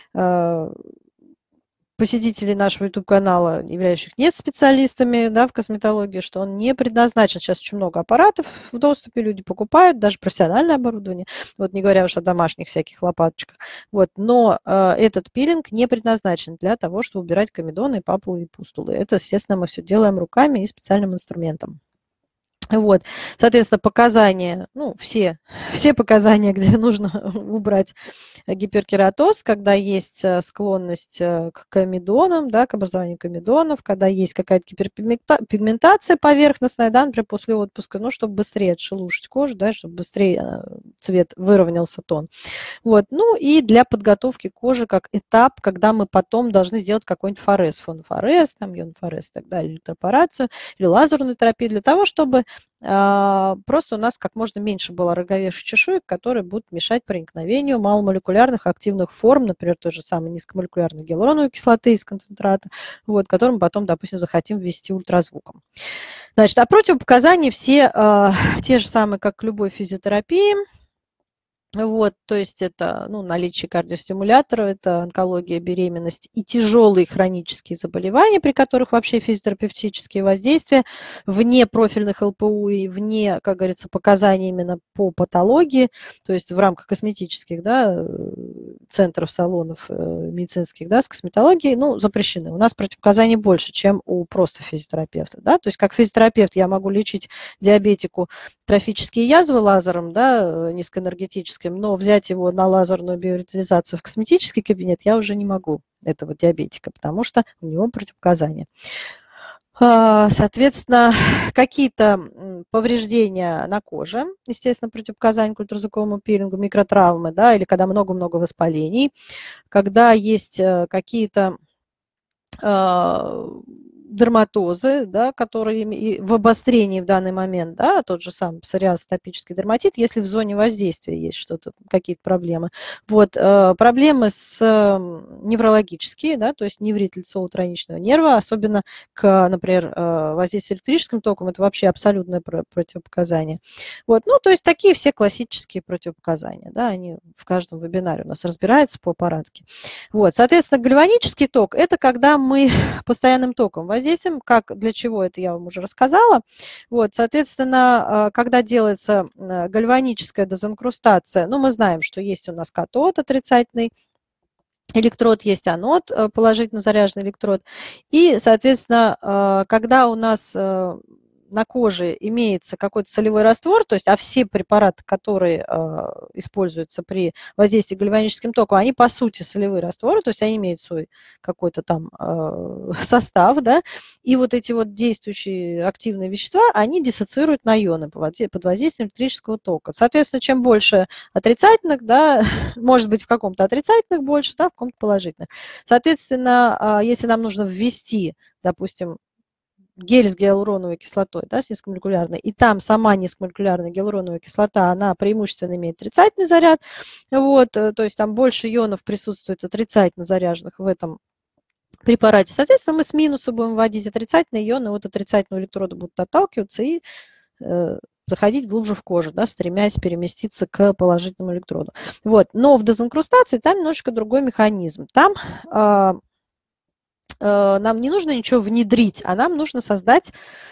посетителей нашего YouTube-канала, являющих не специалистами, да, в косметологии, что он не предназначен. Сейчас очень много аппаратов в доступе, люди покупают, даже профессиональное оборудование, вот не говоря уж о домашних всяких лопаточках. Вот, но этот пилинг не предназначен для того, чтобы убирать комедоны, папулы и пустулы. Это, естественно, мы все делаем руками и специальным инструментом. Вот, соответственно, показания, ну, все показания, где нужно убрать гиперкератоз, когда есть склонность к комедонам, да, к образованию комедонов, когда есть какая-то гиперпигментация поверхностная, да, например, после отпуска, ну, чтобы быстрее отшелушить кожу, да, чтобы быстрее цвет выровнялся, тон. Вот, ну, и для подготовки кожи как этап, когда мы потом должны сделать какой-нибудь форез, фонофорез, там, ионфорез и так далее, электропорацию или лазерную терапию для того, чтобы просто у нас как можно меньше было роговевших чешуек, которые будут мешать проникновению маломолекулярных активных форм, например, той же самой низкомолекулярной гиалуроновой кислоты из концентрата, вот, которую мы потом, допустим, захотим ввести ультразвуком. Значит, а противопоказания все те же самые, как к любой физиотерапии. Вот, то есть это ну, наличие кардиостимулятора, это онкология, беременность и тяжелые хронические заболевания, при которых вообще физиотерапевтические воздействия вне профильных ЛПУ и вне, как говорится, показаний именно по патологии, то есть в рамках косметических да, центров, салонов медицинских да, с косметологией, ну, запрещены. У нас противопоказаний больше, чем у просто физиотерапевта. Да? То есть как физиотерапевт я могу лечить диабетику трофические язвы лазером, да, низкоэнергетическим, но взять его на лазерную биоревитализацию в косметический кабинет я уже не могу, этого диабетика, потому что у него противопоказания. Соответственно, какие-то повреждения на коже, естественно, противопоказания к ультразвуковому пилингу, микротравмы, да, или когда много-много воспалений, когда есть какие-то дерматозы, да, которые в обострении в данный момент, да, тот же самый псориаз, атопический дерматит, если в зоне воздействия есть что-то, какие-то проблемы. Вот, проблемы неврологические, да, то есть неврит лицево-тройничного нерва, особенно к, например, воздействию электрическим током, это вообще абсолютное противопоказание. Вот, ну, то есть такие все классические противопоказания, да, они в каждом вебинаре у нас разбираются по аппаратке. Вот, соответственно, гальванический ток – это когда мы постоянным током воздействуем воздействием. Как, для чего это я вам уже рассказала. Вот, соответственно, когда делается гальваническая дезинкрустация, ну, мы знаем, что есть у нас катод отрицательный электрод, есть анод, положительно заряженный электрод. И, соответственно, когда у нас на коже имеется какой-то солевой раствор, то есть, а все препараты, которые используются при воздействии гальваническим током, они по сути солевые растворы, то есть они имеют свой какой-то там состав, да, и вот эти вот действующие активные вещества, они диссоциируют на ионы под воздействием электрического тока. Соответственно, чем больше отрицательных, да, может быть, в каком-то отрицательных больше, да, в каком-то положительных. Соответственно, если нам нужно ввести, допустим, гель с гиалуроновой кислотой, да, с низкомолекулярной, и там сама низкомолекулярная гиалуроновая кислота, она преимущественно имеет отрицательный заряд, вот, то есть там больше ионов присутствует отрицательно заряженных в этом препарате. Соответственно, мы с минуса будем вводить отрицательные ионы, от отрицательного электрода будут отталкиваться и заходить глубже в кожу, да, стремясь переместиться к положительному электроду. Вот. Но в дезинкрустации там немножечко другой механизм. Там нам не нужно ничего внедрить, а нам нужно создать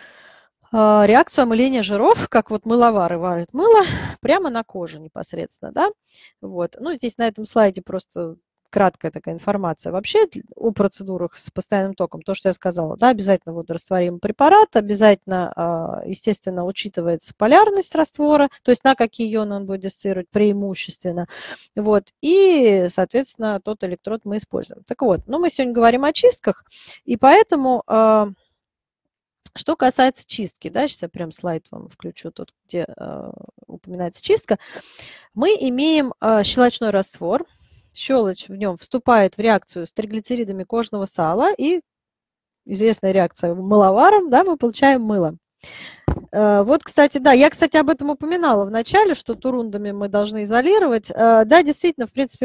реакцию омыления жиров, как вот мыловары варят мыло, прямо на коже непосредственно. Да? Вот. Ну, здесь на этом слайде просто краткая такая информация. Вообще о процедурах с постоянным током, то, что я сказала, да, обязательно водорастворимый препарат, обязательно, естественно, учитывается полярность раствора, то есть на какие ионы он будет диссоциировать преимущественно. Вот. И, соответственно, тот электрод мы используем. Так вот, ну, мы сегодня говорим о чистках, и поэтому... Что касается чистки, да, сейчас я прям слайд вам включу, тот, где упоминается чистка, мы имеем щелочной раствор. Щелочь в нем вступает в реакцию с триглицеридами кожного сала, и известная реакция мыловаром, да, мы получаем мыло. Вот, кстати, да, я, кстати, об этом упоминала в начале, что турундами мы должны изолировать. Да, действительно, в принципе,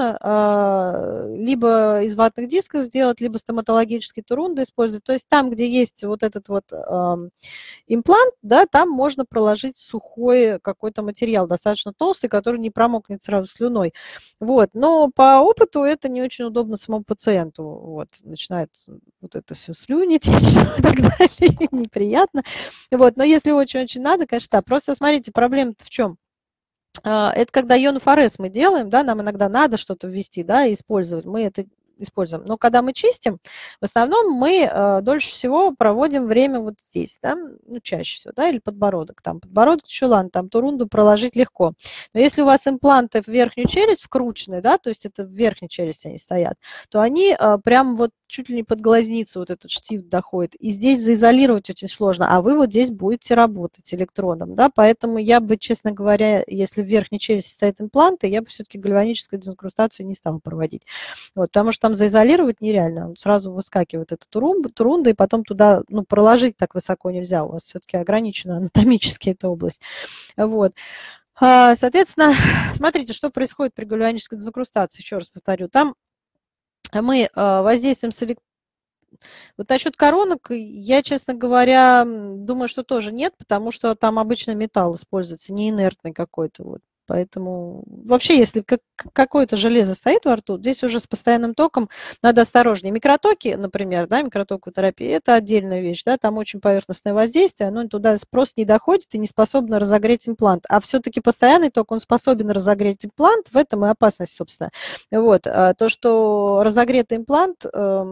можно либо из ватных дисков сделать, либо стоматологические турунды использовать. То есть там, где есть вот этот вот имплант, да, там можно проложить сухой какой-то материал, достаточно толстый, который не промокнет сразу слюной. Вот. Но по опыту это не очень удобно самому пациенту. Вот. Начинает вот это все слюнить и так далее, неприятно. Вот. Но если очень-очень надо, конечно, да. Просто смотрите, проблема-то в чем? Это когда ионофорез мы делаем, да, нам иногда надо что-то ввести, да, и использовать. Мы это используем. Но когда мы чистим, в основном мы дольше всего проводим время вот здесь, да, ну, чаще всего, да, или подбородок. Там подбородок еще ладно, там турунду проложить легко. Но если у вас импланты в верхнюю челюсть вкручены, да, то есть это в верхней челюсти они стоят, то они прям вот чуть ли не под глазницу вот этот штифт доходит. И здесь заизолировать очень сложно, а вы вот здесь будете работать электродом, да, поэтому я бы, честно говоря, если в верхней челюсти стоят импланты, я бы все-таки гальваническую дезинкрустацию не стала проводить. Вот, потому что там заизолировать нереально, он сразу выскакивает эта турунда, и потом туда, ну, проложить так высоко нельзя, у вас все-таки ограничена анатомически эта область. Вот. Соответственно, смотрите, что происходит при гальванической дезинкрустации, еще раз повторю, там мы воздействуем с Вот насчет коронок, я, честно говоря, думаю, что тоже нет, потому что там обычно металл используется, не инертный какой-то. Вот. Поэтому вообще, если какое-то железо стоит во рту, здесь уже с постоянным током надо осторожнее. Микротоки, например, да, микротоковая терапия, это отдельная вещь, да, там очень поверхностное воздействие, оно туда просто не доходит и не способно разогреть имплант. А все-таки постоянный ток, он способен разогреть имплант, в этом и опасность, собственно. Вот. То, что разогретый имплант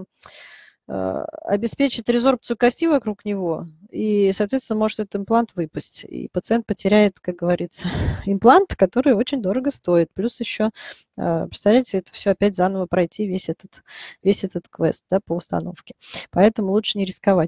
обеспечит резорбцию кости вокруг него, и, соответственно, может этот имплант выпасть. И пациент потеряет, как говорится, имплант, который очень дорого стоит. Плюс еще, представляете, это все опять заново пройти, весь этот квест, да, по установке. Поэтому лучше не рисковать.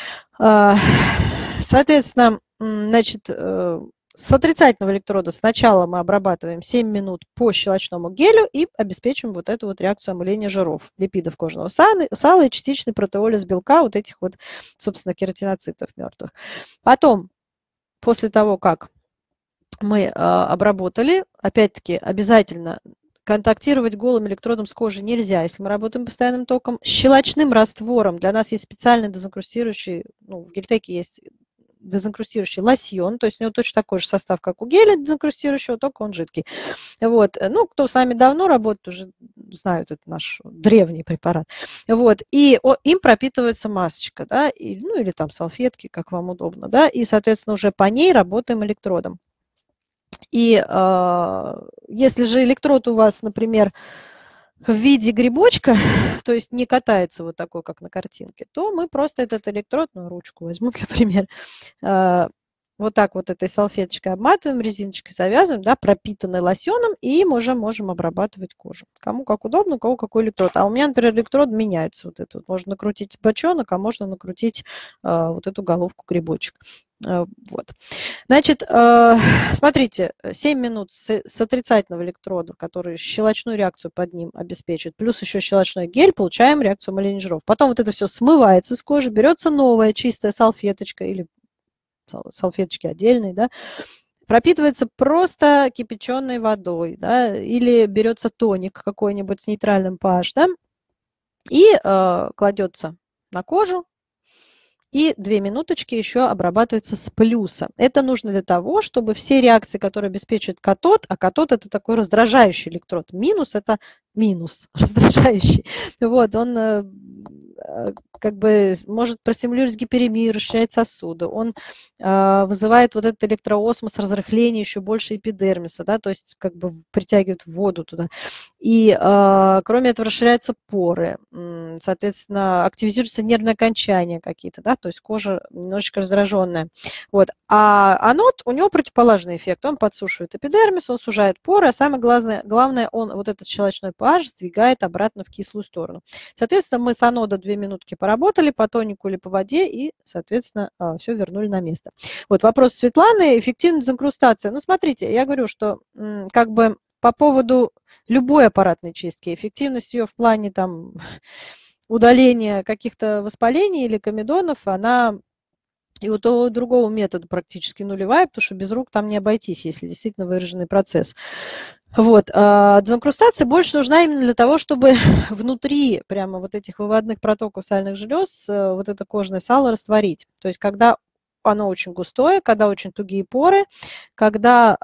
Соответственно, значит, с отрицательного электрода сначала мы обрабатываем 7 минут по щелочному гелю и обеспечиваем вот эту вот реакцию омыления жиров, липидов кожного сала и частичный протеолиз белка, вот этих вот, собственно, кератиноцитов мертвых. Потом, после того, как мы обработали, опять-таки, обязательно контактировать голым электродом с кожей нельзя, если мы работаем постоянным током. Щелочным раствором для нас есть специальный дезинкрустирующий, ну, в Гельтеке есть дезинкрустирующий лосьон, то есть у него точно такой же состав, как у геля дезинкрустирующего, только он жидкий. Вот. Ну, кто с нами давно работает, уже знают, это наш древний препарат. Вот. И им пропитывается масочка, да, ну или там салфетки, как вам удобно, да, и, соответственно, уже по ней работаем электродом. И если же электрод у вас, например, в виде грибочка, то есть не катается вот такой, как на картинке, то мы просто этот электрод, ну, ручку возьму, например, вот так вот этой салфеточкой обматываем, резиночкой завязываем, да, пропитанной лосьоном, и им уже можем обрабатывать кожу. Кому как удобно, у кого какой электрод. А у меня, например, электрод меняется. Вот это вот. Можно накрутить бочонок, а можно накрутить вот эту головку грибочек. Вот. Значит, смотрите, 7 минут с отрицательного электрода, который щелочную реакцию под ним обеспечит, плюс еще щелочной гель, получаем реакцию Малинежеров. Потом вот это все смывается с кожи, берется новая чистая салфеточка или салфеточки отдельные, да, пропитывается просто кипяченой водой, да, или берется тоник какой-нибудь с нейтральным pH, да, и кладется на кожу, и 2 минуточки еще обрабатывается с плюса. Это нужно для того, чтобы все реакции, которые обеспечивает катод, а катод это такой раздражающий электрод. Минус это минус, раздражающий. Вот, он как бы может простимулировать гиперемию, расширять сосуды. Он вызывает вот этот электроосмос, разрыхление еще больше эпидермиса, да, то есть как бы притягивает воду туда. И кроме этого расширяются поры, соответственно, активизируются нервные окончания какие-то, да, то есть кожа немножечко раздраженная. Вот. А анод, у него противоположный эффект. Он подсушивает эпидермис, он сужает поры, а самое главное, он вот этот щелочной pH сдвигает обратно в кислую сторону. Соответственно, мы с анода 2 минутки поработали по тонику или по воде и, соответственно, все вернули на место. Вот вопрос Светланы. Эффективная дезинкрустация. Ну, смотрите, я говорю, что как бы по поводу любой аппаратной чистки, эффективность ее в плане там удаления каких-то воспалений или комедонов, она и у того и другого метода практически нулевая, потому что без рук там не обойтись, если действительно выраженный процесс. Вот. Дезинкрустация больше нужна именно для того, чтобы внутри прямо вот этих выводных протоков сальных желез вот это кожное сало растворить. То есть когда оно очень густое, когда очень тугие поры, когда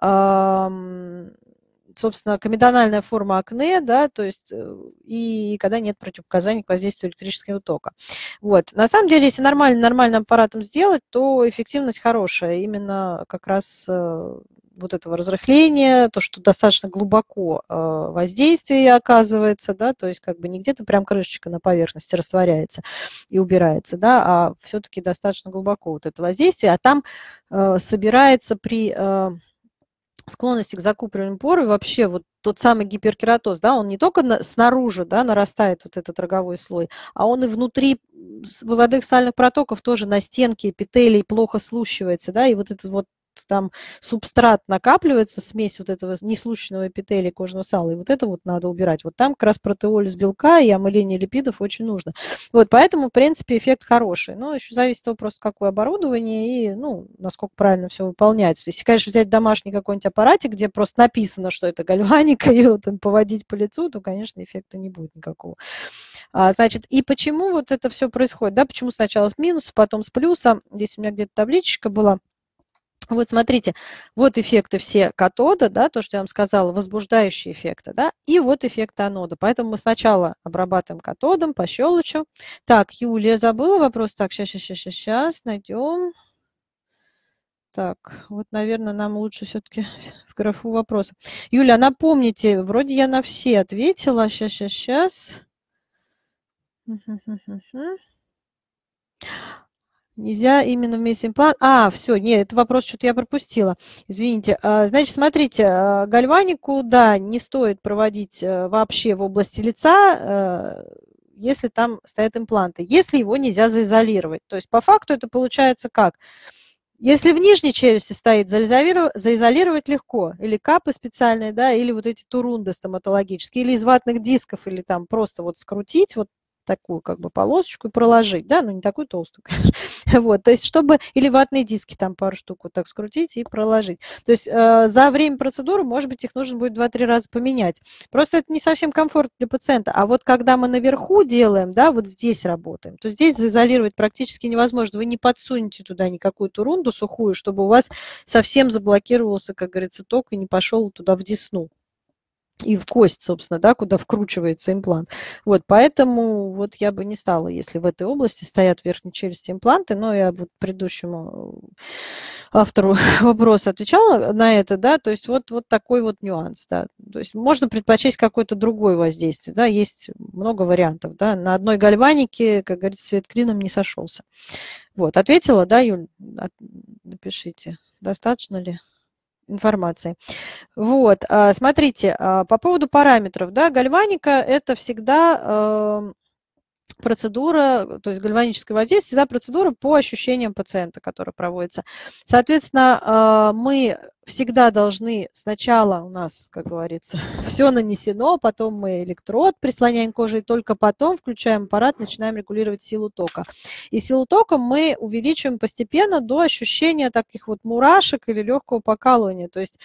собственно, комедональная форма акне, да, то есть и когда нет противопоказаний к воздействию электрического тока. Вот. На самом деле, если нормальным аппаратом сделать, то эффективность хорошая. Именно как раз вот этого разрыхления, то, что достаточно глубоко воздействие оказывается, да, то есть как бы не где-то прям крышечка на поверхности растворяется и убирается, да, а все-таки достаточно глубоко вот это воздействие, а там собирается при склонности к закупориванию пор и вообще вот тот самый гиперкератоз, да, он не только снаружи, да, нарастает вот этот роговой слой, а он и внутри выводных сальных протоков тоже на стенке эпителий плохо слущивается, да, и вот этот вот там субстрат накапливается, смесь вот этого неслущенного эпителия кожного сала, и вот это вот надо убирать. Вот там как раз протеолиз белка и омыление липидов очень нужно. Вот, поэтому, в принципе, эффект хороший. Но еще зависит от того, просто какое оборудование и, ну, насколько правильно все выполняется. Если, конечно, взять домашний какой-нибудь аппаратик, где просто написано, что это гальваника, и вот поводить по лицу, то, конечно, эффекта не будет никакого. Значит, и почему вот это все происходит? Да, почему сначала с минуса, потом с плюса? Здесь у меня где-то табличка была. Вот смотрите, вот эффекты все катода, да, то, что я вам сказала, возбуждающие эффекты, да, и вот эффекты анода. Поэтому мы сначала обрабатываем катодом, пощелочу. Так, Юлия, забыла вопрос. Так, сейчас, найдем. Так, вот, наверное, нам лучше все-таки в графу вопроса. Юля, напомните, вроде я на все ответила. Сейчас. Нельзя именно вместе имплант. Все, нет, это вопрос что-то я пропустила. Извините. Значит, смотрите, гальванику, да, не стоит проводить вообще в области лица, если там стоят импланты, если его нельзя заизолировать. То есть по факту это получается как? Если в нижней челюсти стоит, заизолировать легко. Или капы специальные, да, или вот эти турунды стоматологические, или из ватных дисков, или там просто вот скрутить, вот такую как бы полосочку и проложить, да, ну не такую толстую, конечно. Вот, то есть чтобы, или ватные диски там пару штук вот так скрутить и проложить. То есть за время процедуры, может быть, их нужно будет 2-3 раза поменять. Просто это не совсем комфортно для пациента. А вот когда мы наверху делаем, да, вот здесь работаем, то здесь заизолировать практически невозможно. Вы не подсунете туда никакую турунду сухую, чтобы у вас совсем заблокировался, как говорится, ток и не пошел туда в десну. И в кость, собственно, да, куда вкручивается имплант. Вот, поэтому вот я бы не стала, если в этой области стоят в верхней челюсти импланты, но я вот предыдущему автору вопроса отвечала на это, да, то есть вот такой вот нюанс, да. То есть можно предпочесть какое-то другое воздействие, да, есть много вариантов, да. На одной гальванике, как говорится, свет клином не сошелся. Вот, ответила, да, Юль? Напишите, достаточно ли информации. Вот, смотрите, по поводу параметров, да, гальваника – это всегда процедура, то есть гальваническое воздействие, всегда процедура по ощущениям пациента, которая проводится. Соответственно, мы всегда должны, сначала у нас, как говорится, все нанесено, потом мы электрод прислоняем к коже, и только потом включаем аппарат, начинаем регулировать силу тока. И силу тока мы увеличиваем постепенно до ощущения таких вот мурашек или легкого покалывания. То есть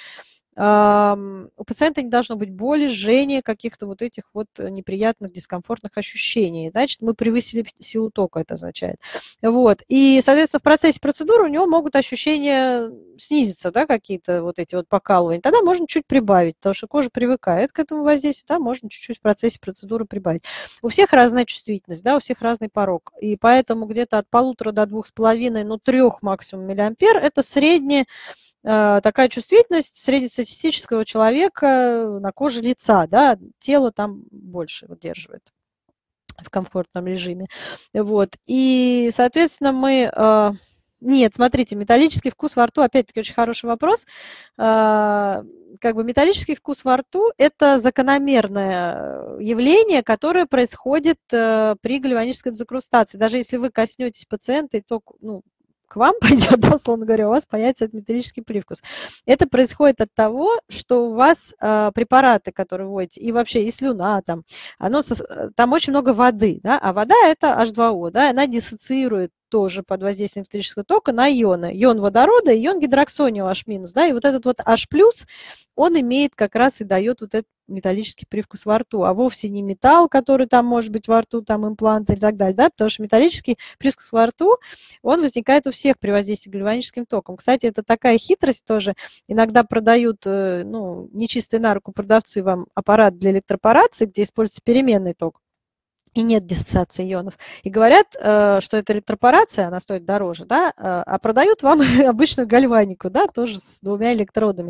у пациента не должно быть боли, жжения, каких-то вот этих вот неприятных, дискомфортных ощущений. Значит, мы превысили силу тока, это означает. Вот. И, соответственно, в процессе процедуры у него могут ощущения снизиться, да, какие-то вот эти вот покалывания. Тогда можно чуть прибавить, потому что кожа привыкает к этому воздействию, да, можно чуть-чуть в процессе процедуры прибавить. У всех разная чувствительность, да, у всех разный порог. И поэтому где-то от 1,5 до 2,5, ну, 3 максимум миллиампер – это средняя такая чувствительность среднестатистического человека на коже лица, да, тело там больше выдерживает в комфортном режиме. Вот. И, соответственно, мы... Нет, смотрите, металлический вкус во рту, опять-таки, очень хороший вопрос. Как бы металлический вкус во рту – это закономерное явление, которое происходит при гальванической дезинкрустации. Даже если вы коснетесь пациента, и ток, ну, к вам пойдет, да, условно говоря, у вас появится этот металлический привкус. Это происходит от того, что у вас препараты, которые вводите, и вообще и слюна, там очень много воды, да, а вода это H2O, да, она диссоциирует тоже под воздействием электрического тока на ионы. Ион водорода и ион гидроксонио H-, да, и вот этот вот H+, он имеет как раз и дает вот этот металлический привкус во рту, а вовсе не металл, который там может быть во рту, там импланты и так далее, да, потому что металлический привкус во рту, он возникает у всех при воздействии гальваническим током. Кстати, это такая хитрость тоже, иногда продают, ну, нечистые на руку продавцы вам аппарат для электропорации, где используется переменный ток, и нет диссоциации ионов. И говорят, что это электропорация, она стоит дороже, да, а продают вам обычную гальванику, да, тоже с 2 электродами.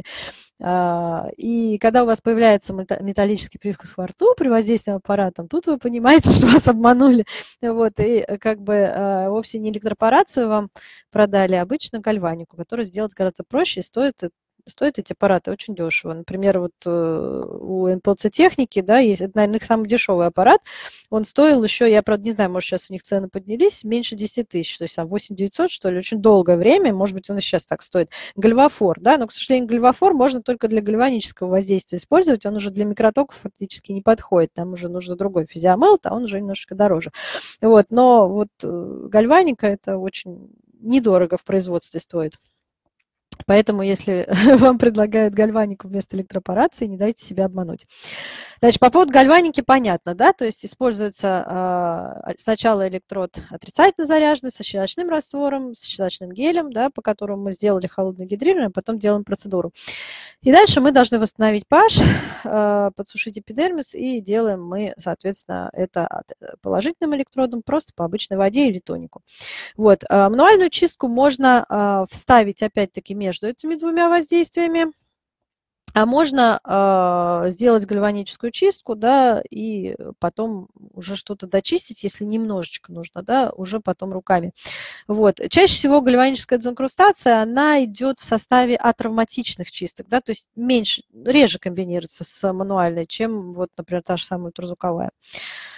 И когда у вас появляется металлический привкус во рту при воздействии аппаратом, тут вы понимаете, что вас обманули. Вот, и как бы вовсе не электропорацию вам продали, а обычную гальванику, которую сделать гораздо проще и стоят эти аппараты очень дешево. Например, вот у НПЛЦ-техники, да, есть, это, наверное, их самый дешевый аппарат, он стоил еще, я, правда, не знаю, может, сейчас у них цены поднялись, меньше 10 тысяч, то есть там 8 900, что ли, очень долгое время, может быть, он и сейчас так стоит. Гальвафор, да, но, к сожалению, гальвафор можно только для гальванического воздействия использовать, он уже для микротоков фактически не подходит, там уже нужно другой физиомелт, а он уже немножечко дороже. Вот, но вот гальваника это очень недорого в производстве стоит. Поэтому, если вам предлагают гальванику вместо электропорации, не дайте себя обмануть. Значит, по поводу гальваники понятно, да, то есть используется сначала электрод отрицательно заряженный со щелочным раствором, с щелочным гелем, да, по которому мы сделали холодное гидрирование, а потом делаем процедуру. И дальше мы должны восстановить pH, подсушить эпидермис, и делаем мы, соответственно, это положительным электродом, просто по обычной воде или тонику. Вот. Мануальную чистку можно вставить, опять-таки, между этими 2 воздействиями, а можно сделать гальваническую чистку, да, и потом уже что-то дочистить, если немножечко нужно, да, уже потом руками. Вот. Чаще всего гальваническая дезинкрустация, она идет в составе атравматичных чисток, да, то есть реже комбинируется с мануальной, чем, вот, например, та же самая ультразвуковая.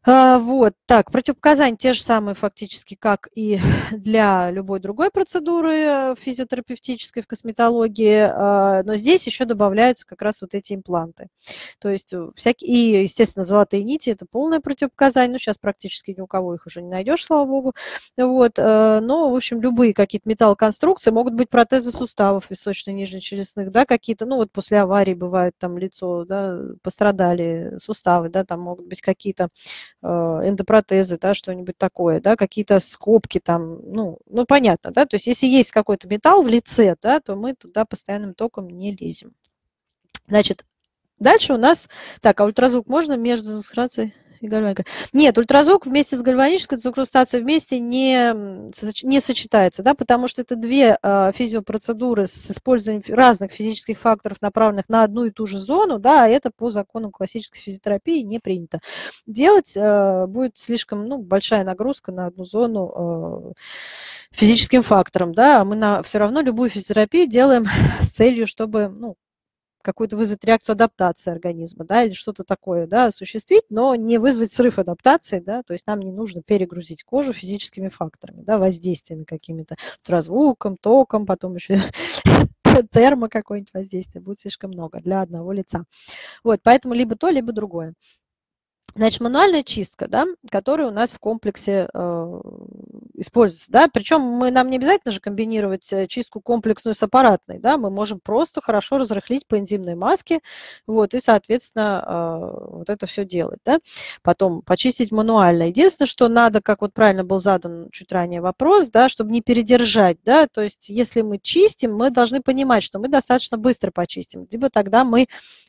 Вот, так, противопоказания те же самые фактически, как и для любой другой процедуры физиотерапевтической в косметологии, но здесь еще добавляются как раз вот эти импланты. То есть всякие, и, естественно, золотые нити – это полное противопоказание, ну, сейчас практически ни у кого их уже не найдешь, слава богу. Вот, но, в общем, любые какие-то металлоконструкции, могут быть протезы суставов височно-нижнечелюстных, да, какие-то, ну, вот после аварии бывает там лицо, да, пострадали суставы, да, там могут быть какие-то эндопротезы, да, что-нибудь такое, да, какие-то скобки там, ну, понятно, да, то есть если есть какой-то металл в лице, да, то мы туда постоянным током не лезем. Значит, дальше у нас, так, а ультразвук можно между дезинкрустацией и гальваникой? Нет, ультразвук вместе с гальванической дезинкрустацией вместе не сочетается, да, потому что это две физиопроцедуры с использованием разных физических факторов, направленных на одну и ту же зону, да, а это по законам классической физиотерапии не принято. Делать будет слишком, ну, большая нагрузка на одну зону физическим фактором, да, а мы все равно любую физиотерапию делаем с целью, чтобы, ну, какую-то вызвать реакцию адаптации организма, да, или что-то такое, да, осуществить, но не вызвать срыв адаптации, да, то есть нам не нужно перегрузить кожу физическими факторами, да, воздействиями какими-то, звуком, током, потом еще термо какое-нибудь воздействие, будет слишком много для одного лица. Вот, поэтому либо то, либо другое. Значит, мануальная чистка, да, которая у нас в комплексе используется, да, причем нам не обязательно же комбинировать чистку комплексную с аппаратной, да, мы можем просто хорошо разрыхлить по энзимной маске, вот, и, соответственно, вот это все делать, да, потом почистить мануально. Единственное, что надо, как вот правильно был задан чуть ранее вопрос, да, чтобы не передержать, да, то есть если мы чистим, мы должны понимать, что мы достаточно быстро почистим, либо тогда мы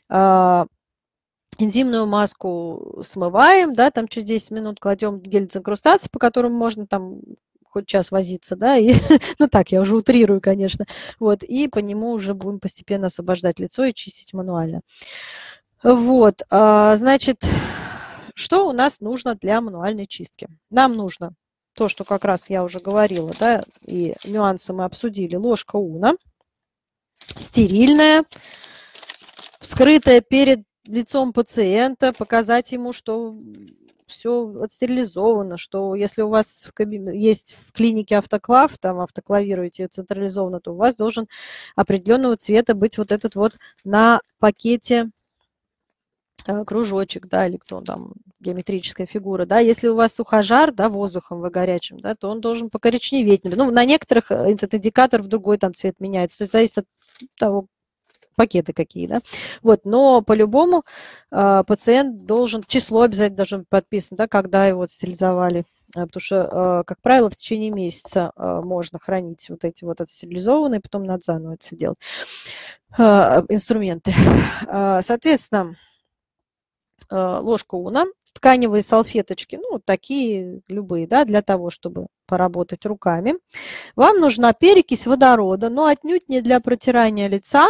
энзимную маску смываем, да, там через 10 минут кладем гель дезинкрустации, по которому можно там хоть час возиться, да, и, ну так, я уже утрирую, конечно, вот, и по нему уже будем постепенно освобождать лицо и чистить мануально. Вот, значит, что у нас нужно для мануальной чистки? Нам нужно то, что как раз я уже говорила, да, и нюансы мы обсудили, ложка уна, стерильная, вскрытая перед лицом пациента, показать ему, что все отстерилизовано, что если у вас есть в клинике автоклав, там автоклавируете централизованно, то у вас должен определенного цвета быть вот этот вот на пакете кружочек, да, или кто там, геометрическая фигура, да, если у вас сухожар, да, воздухом вы горячим, да, то он должен покоричневеть. Ну, на некоторых этот индикатор в другой там цвет меняется, то есть зависит от того, пакеты какие, да, вот, но по-любому пациент должен, число обязательно должно быть подписано, да, когда его стерилизовали, потому что, как правило, в течение месяца можно хранить вот эти вот отстерилизованные, потом надо заново это все делать, инструменты. Соответственно, ложка уна, тканевые салфеточки, ну, такие любые, да, для того, чтобы поработать руками. Вам нужна перекись водорода, но отнюдь не для протирания лица,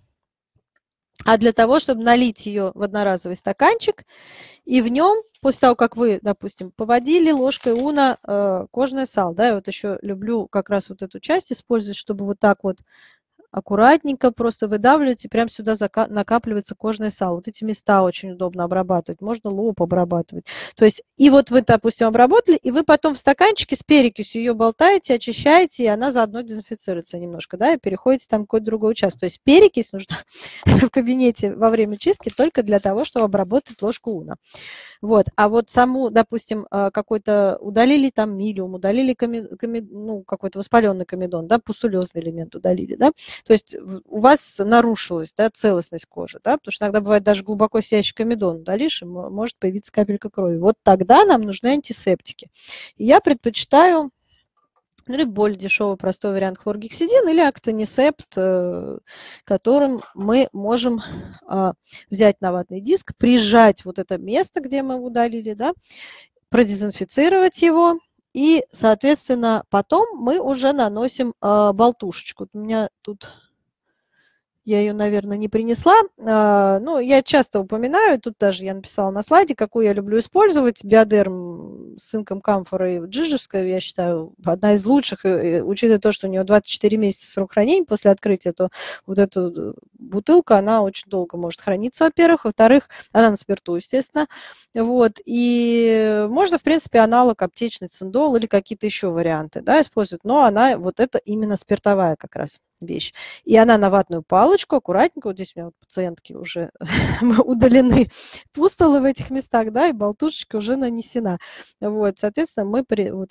а для того, чтобы налить ее в одноразовый стаканчик, и в нем, после того, как вы, допустим, поводили ложкой уна кожное сало, да, я вот еще люблю как раз вот эту часть использовать, чтобы вот так вот аккуратненько просто выдавливаете, прям сюда накапливается кожное сало. Вот эти места очень удобно обрабатывать, можно лоб обрабатывать. То есть, и вот вы, допустим, обработали, и вы потом в стаканчике с перекисью ее болтаете, очищаете, и она заодно дезинфицируется немножко, да, и переходите там в какой-то другой участок. То есть перекись нужна в кабинете во время чистки только для того, чтобы обработать ложку уна. Вот. А вот саму, допустим, какой-то удалили там милиум, удалили ну, какой-то воспаленный комедон, да, пусулезный элемент удалили, да, то есть у вас нарушилась, да, целостность кожи, да, потому что иногда бывает даже глубоко сияющий комедон удалишь, и может появиться капелька крови. Вот тогда нам нужны антисептики. И я предпочитаю, ну, или более дешевый, простой вариант хлоргексидин или актонисепт, которым мы можем взять на ватный диск, прижать вот это место, где мы удалили, да, продезинфицировать его, и, соответственно, потом мы уже наносим болтушечку. Вот у меня тут я ее, наверное, не принесла. Ну, я часто упоминаю, тут даже я написала на слайде, какую я люблю использовать. Биодерм с инком камфора и джижевская, я считаю, одна из лучших. И учитывая то, что у нее 24 месяца срок хранения после открытия, то вот эта бутылка, она очень долго может храниться, во-первых. Во-вторых, она на спирту, естественно. Вот. И можно, в принципе, аналог аптечный циндол или какие-то еще варианты, да, использовать. Но она, вот это именно спиртовая как раз вещь. И она на ватную палочку, аккуратненько, вот здесь у меня вот пациентки уже удалены пустулы в этих местах, да, и болтушечка уже нанесена. Вот, соответственно, мы вот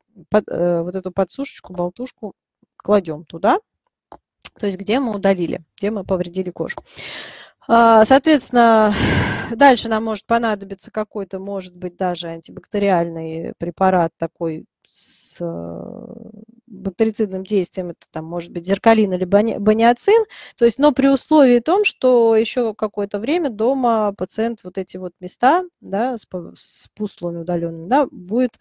эту подсушечку, болтушку кладем туда, то есть где мы удалили, где мы повредили кожу. Соответственно, дальше нам может понадобиться какой-то, может быть, даже антибактериальный препарат такой с бактерицидным действием, это там может быть зеркалин или баниацин, то есть, но при условии том, что еще какое-то время дома пациент вот эти вот места, да, с пустулами удаленными, да, будет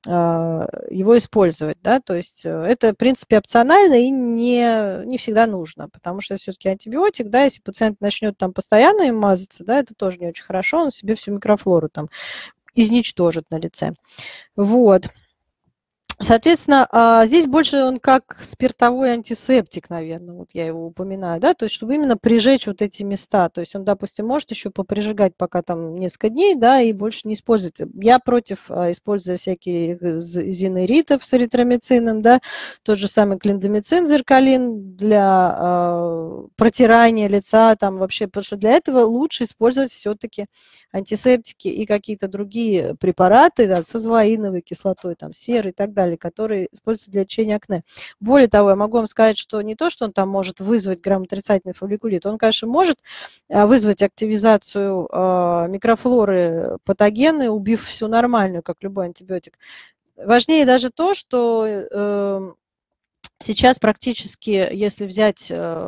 его использовать, да, то есть это, в принципе, опционально и не всегда нужно, потому что все-таки антибиотик, да, если пациент начнет там постоянно им мазаться, да, это тоже не очень хорошо, он себе всю микрофлору там изничтожит на лице. Вот. Соответственно, здесь больше он как спиртовой антисептик, наверное, вот я его упоминаю, да, то есть чтобы именно прижечь вот эти места, то есть он, допустим, может еще поприжигать пока там несколько дней, да, и больше не использовать. Я против использования всяких зинеритов с эритромицином, да, тот же самый клиндамицин, зеркалин для протирания лица, там вообще, потому что для этого лучше использовать все-таки антисептики и какие-то другие препараты, да, с азолаиновой кислотой, там, серой и так далее, которые используются для лечения акне. Более того, я могу вам сказать, что не то, что он там может вызвать грамотрицательный фолликулит, он, конечно, может вызвать активизацию микрофлоры патогенной, убив всю нормальную, как любой антибиотик. Важнее даже то, что сейчас практически, если взять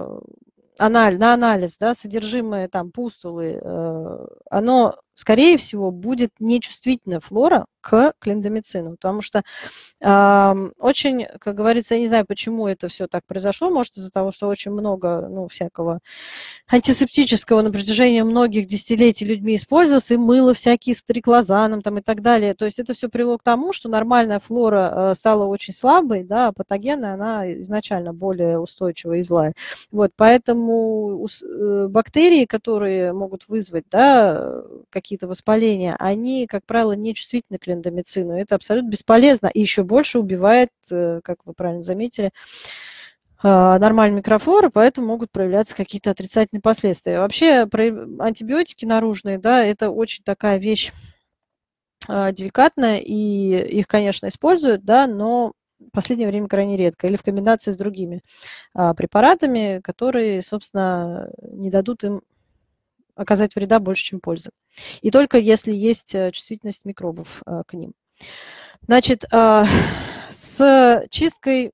на анализ, да, содержимое там пустулы, оно, скорее всего, будет нечувствительная флора к клиндамицину, потому что очень, как говорится, я не знаю, почему это все так произошло, может из-за того, что очень много, ну, всякого антисептического на протяжении многих десятилетий людьми использовался, и мыло всякие с триклозаном там и так далее. То есть это все привело к тому, что нормальная флора стала очень слабой, да, а патогенная она изначально более устойчивая и злая. Вот, поэтому бактерии, которые могут вызвать, да, какие-то воспаления, они, как правило, не чувствительны к клиндамицину. Это абсолютно бесполезно и еще больше убивает, как вы правильно заметили, нормальной микрофлоры, поэтому могут проявляться какие-то отрицательные последствия. Вообще антибиотики наружные, да, это очень такая вещь деликатная, и их, конечно, используют, да, но в последнее время крайне редко, или в комбинации с другими препаратами, которые, собственно, не дадут им оказать вреда больше, чем пользы. И только если есть чувствительность микробов к ним. Значит, с чисткой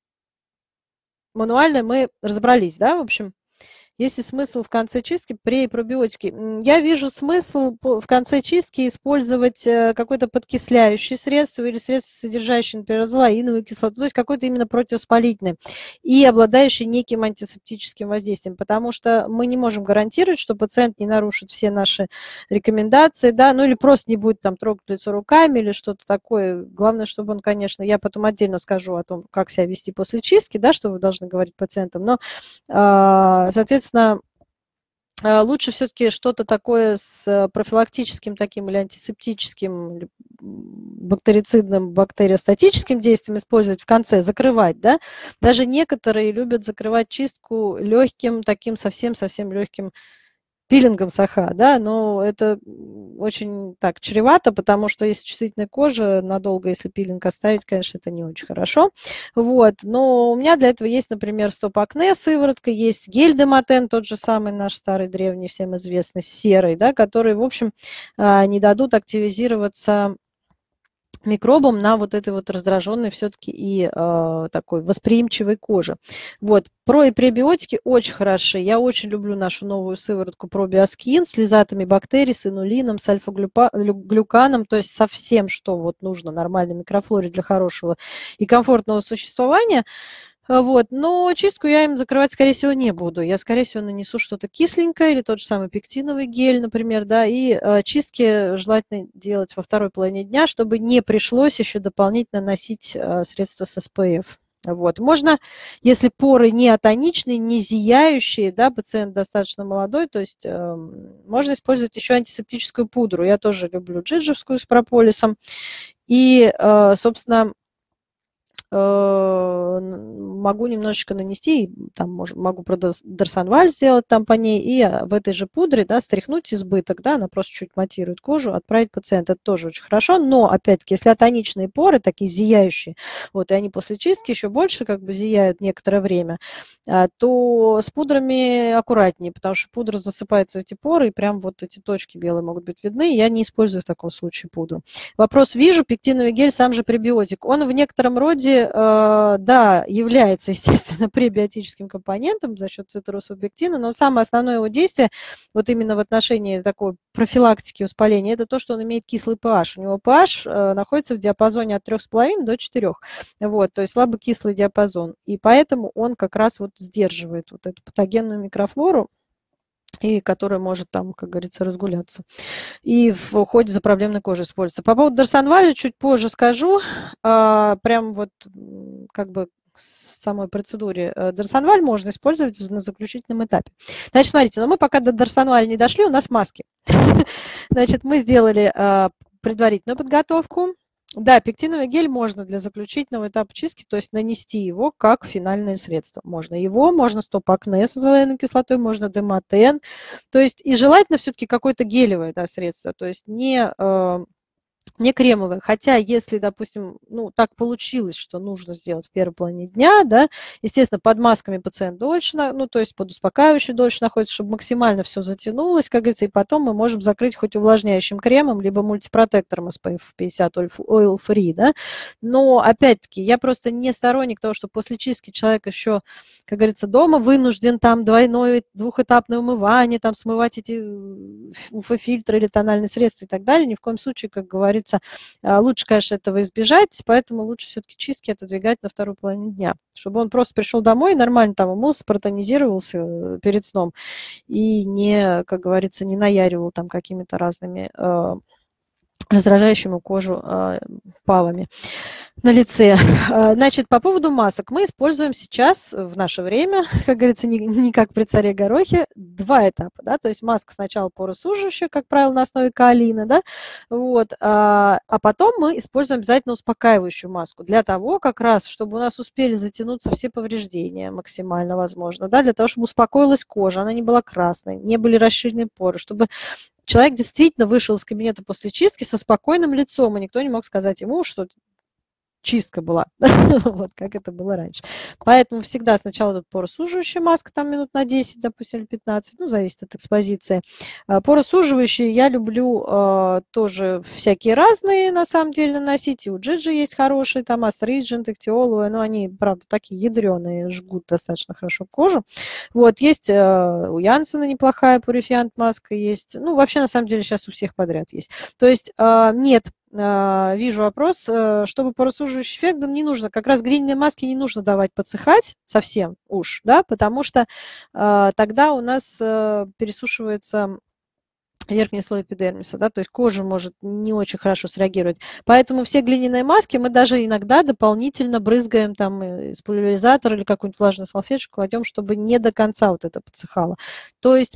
мануальной мы разобрались, да, в общем. Есть ли смысл в конце чистки пре- и пробиотики? Я вижу смысл в конце чистки использовать какое-то подкисляющее средство или средство, содержащее, например, азолаиновую кислоту, то есть какое-то именно противовоспалительное и обладающее неким антисептическим воздействием, потому что мы не можем гарантировать, что пациент не нарушит все наши рекомендации, да, ну или просто не будет там трогать лицо руками или что-то такое. Главное, чтобы он, конечно, я потом отдельно скажу о том, как себя вести после чистки, да, что вы должны говорить пациентам, но, соответственно, лучше все-таки что-то такое с профилактическим таким или антисептическим, или бактерицидным, бактериостатическим действием использовать в конце, закрывать, да. Даже некоторые любят закрывать чистку легким, таким совсем-совсем легким пилингом саха, да, но это очень так чревато, потому что если чувствительная кожа, надолго, если пилинг оставить, конечно, это не очень хорошо. Вот, но у меня для этого есть, например, стоп-акне сыворотка, есть гель Демотен, тот же самый наш старый древний, всем известный, серый, да, который, в общем, не дадут активизироваться микробам на вот этой вот раздраженной все-таки и такой восприимчивой коже. Вот. Про- и пребиотики очень хороши. Я очень люблю нашу новую сыворотку пробиоскин с лизатами бактерий, с инулином, с альфа-глюканом, то есть со всем, что вот нужно нормальной микрофлоре для хорошего и комфортного существования. Вот. Но чистку я им закрывать, скорее всего, не буду. Я, скорее всего, нанесу что-то кисленькое или тот же самый пектиновый гель, например, да, и чистки желательно делать во второй половине дня, чтобы не пришлось еще дополнительно носить средства с SPF. Вот. Можно, если поры не атоничные, не зияющие, да, пациент достаточно молодой, то есть можно использовать еще антисептическую пудру. Я тоже люблю джиджевскую с прополисом. И, собственно, могу немножечко нанести, там могу Дарсонваль сделать там по ней, и в этой же пудре, да, стряхнуть избыток, да, она просто чуть матирует кожу, отправить пациента, это тоже очень хорошо, но, опять-таки, если атоничные поры, такие зияющие, вот, и они после чистки еще больше как бы зияют некоторое время, то с пудрами аккуратнее, потому что пудра засыпается в эти поры, и прям вот эти точки белые могут быть видны, я не использую в таком случае пудру. Вопрос вижу, пектиновый гель, сам же пребиотик, он в некотором роде да, является, естественно, пребиотическим компонентом за счет цитрусового пектина, но самое основное его действие, вот именно в отношении такой профилактики воспаления, это то, что он имеет кислый pH. У него pH находится в диапазоне от 3,5 до 4. Вот, то есть слабокислый диапазон. И поэтому он как раз вот сдерживает вот эту патогенную микрофлору, и которая может там, как говорится, разгуляться. И в уходе за проблемной кожей используется. По поводу Дарсонваля чуть позже скажу. Прям вот как бы в самой процедуре Дарсонваль можно использовать на заключительном этапе. Значит, смотрите, но мы пока до Дарсонваля не дошли, у нас маски. Значит, мы сделали предварительную подготовку. Да, пектиновый гель можно для заключительного этапа чистки, то есть нанести его как финальное средство. Можно его, можно стоп-акне с азолаиновой кислотой, можно демотен. То есть и желательно все-таки какое-то гелевое, да, средство, то есть не кремовое. Хотя, если, допустим, ну, так получилось, что нужно сделать в первой половине дня, да, естественно, под масками пациент дольше, ну, то есть под успокаивающим дольше находится, чтобы максимально все затянулось, как говорится, и потом мы можем закрыть хоть увлажняющим кремом, либо мультипротектором SPF 50 Oil Free, да. Но, опять-таки, я просто не сторонник того, что после чистки человек еще, как говорится, дома вынужден там двухэтапное умывание, там смывать эти УФ-фильтры или тональные средства и так далее. Ни в коем случае, как говорится, лучше, конечно, этого избежать, поэтому лучше все-таки чистки отодвигать на вторую половину дня, чтобы он просто пришел домой, нормально там умылся, протонизировался перед сном и не, как говорится, не наяривал там какими-то разными раздражающими кожу палами на лице. Значит, по поводу масок. Мы используем сейчас, в наше время, как говорится, не как при царе Горохе, два этапа. Да? То есть маска сначала поросуживающая, как правило, на основе каолина, да? Вот, а потом мы используем обязательно успокаивающую маску для того, как раз, чтобы у нас успели затянуться все повреждения максимально возможно, да? Для того, чтобы успокоилась кожа, она не была красной, не были расширены поры, чтобы человек действительно вышел из кабинета после чистки со спокойным лицом, и никто не мог сказать ему, что чистка была, вот как это было раньше. Поэтому всегда сначала тут поросуживающая маска, там минут на 10, допустим, или 15, ну, зависит от экспозиции. Поросуживающие я люблю тоже всякие разные, на самом деле, наносить. И у Джиджи есть хорошие, там, Астриджент, Ихтиоловые, но они, правда, такие ядреные, жгут достаточно хорошо кожу. Вот, есть у Янсена неплохая пурифиант маска есть. Ну, вообще, на самом деле, сейчас у всех подряд есть. То есть нет, вижу вопрос, чтобы поросуживающий эффект, не нужно, как раз грильные маски не нужно давать подсыхать совсем уж, да, потому что тогда у нас пересушивается верхний слой эпидермиса, да, то есть кожа может не очень хорошо среагировать. Поэтому все глиняные маски мы даже иногда дополнительно брызгаем там из пульверизатора или какую-нибудь влажную салфеточку кладем, чтобы не до конца вот это подсыхало. То есть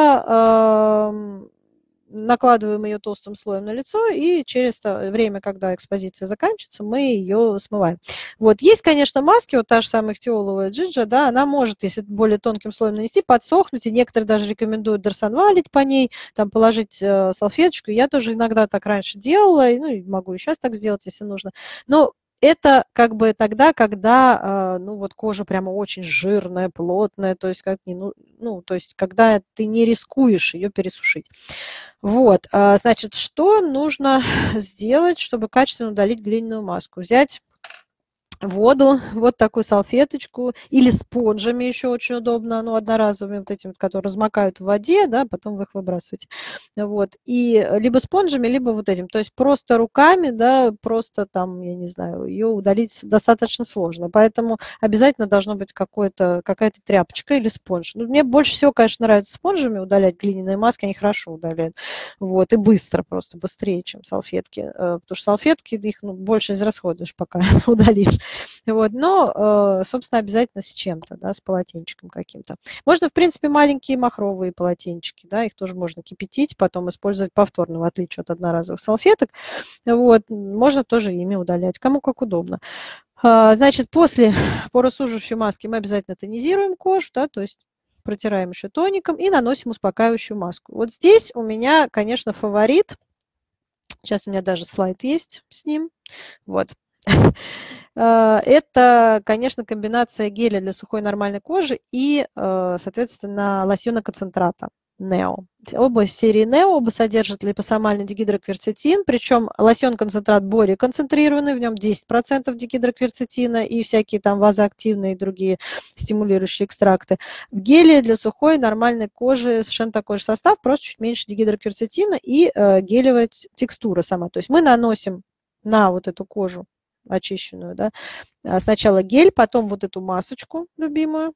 просто накладываем ее толстым слоем на лицо, и через время, когда экспозиция заканчивается, мы ее смываем. Вот. Есть, конечно, маски, вот та же самая ихтиоловая Джиджа, да, она может, если более тонким слоем нанести, подсохнуть, и некоторые даже рекомендуют дарсонвалить по ней, там положить салфеточку. Я тоже иногда так раньше делала, ну, и могу и сейчас так сделать, если нужно. Но это как бы тогда, когда, ну, вот кожа прямо очень жирная, плотная, то есть, как не, ну, то есть, когда ты не рискуешь ее пересушить. Вот, значит, что нужно сделать, чтобы качественно удалить глиняную маску? Взять воду, вот такую салфеточку, или спонжами еще очень удобно, ну, одноразовыми, вот этими, которые размокают в воде, да, потом вы их выбрасываете. Вот, и либо спонжами, либо вот этим. То есть просто руками, да, просто там, я не знаю, ее удалить достаточно сложно. Поэтому обязательно должно быть какая-то тряпочка или спонж. Ну, мне больше всего, конечно, нравится спонжами удалять глиняные маски, они хорошо удаляют. Вот, и быстро, просто быстрее, чем салфетки. Потому что салфетки, их больше израсходуешь, пока удалишь. Вот, но, собственно, обязательно с чем-то, да, с полотенчиком каким-то. Можно, в принципе, маленькие махровые полотенчики, да, их тоже можно кипятить, потом использовать повторно, в отличие от одноразовых салфеток. Вот, можно тоже ими удалять, кому как удобно. Значит, после поросуживающей маски мы обязательно тонизируем кожу, да, то есть протираем еще тоником и наносим успокаивающую маску. Вот здесь у меня, конечно, фаворит. Сейчас у меня даже слайд есть с ним. Вот. Это, конечно, комбинация геля для сухой нормальной кожи и, соответственно, лосьона-концентрата Нео. Оба серии Нео, оба содержат липосомальный дигидрокверцетин, причем лосьон-концентрат более концентрированный, в нем 10% дигидрокверцетина и всякие там вазоактивные и другие стимулирующие экстракты. В геле для сухой нормальной кожи совершенно такой же состав, просто чуть меньше дигидрокверцетина и гелевая текстура сама. То есть мы наносим на вот эту кожу очищенную, да, сначала гель, потом вот эту масочку любимую,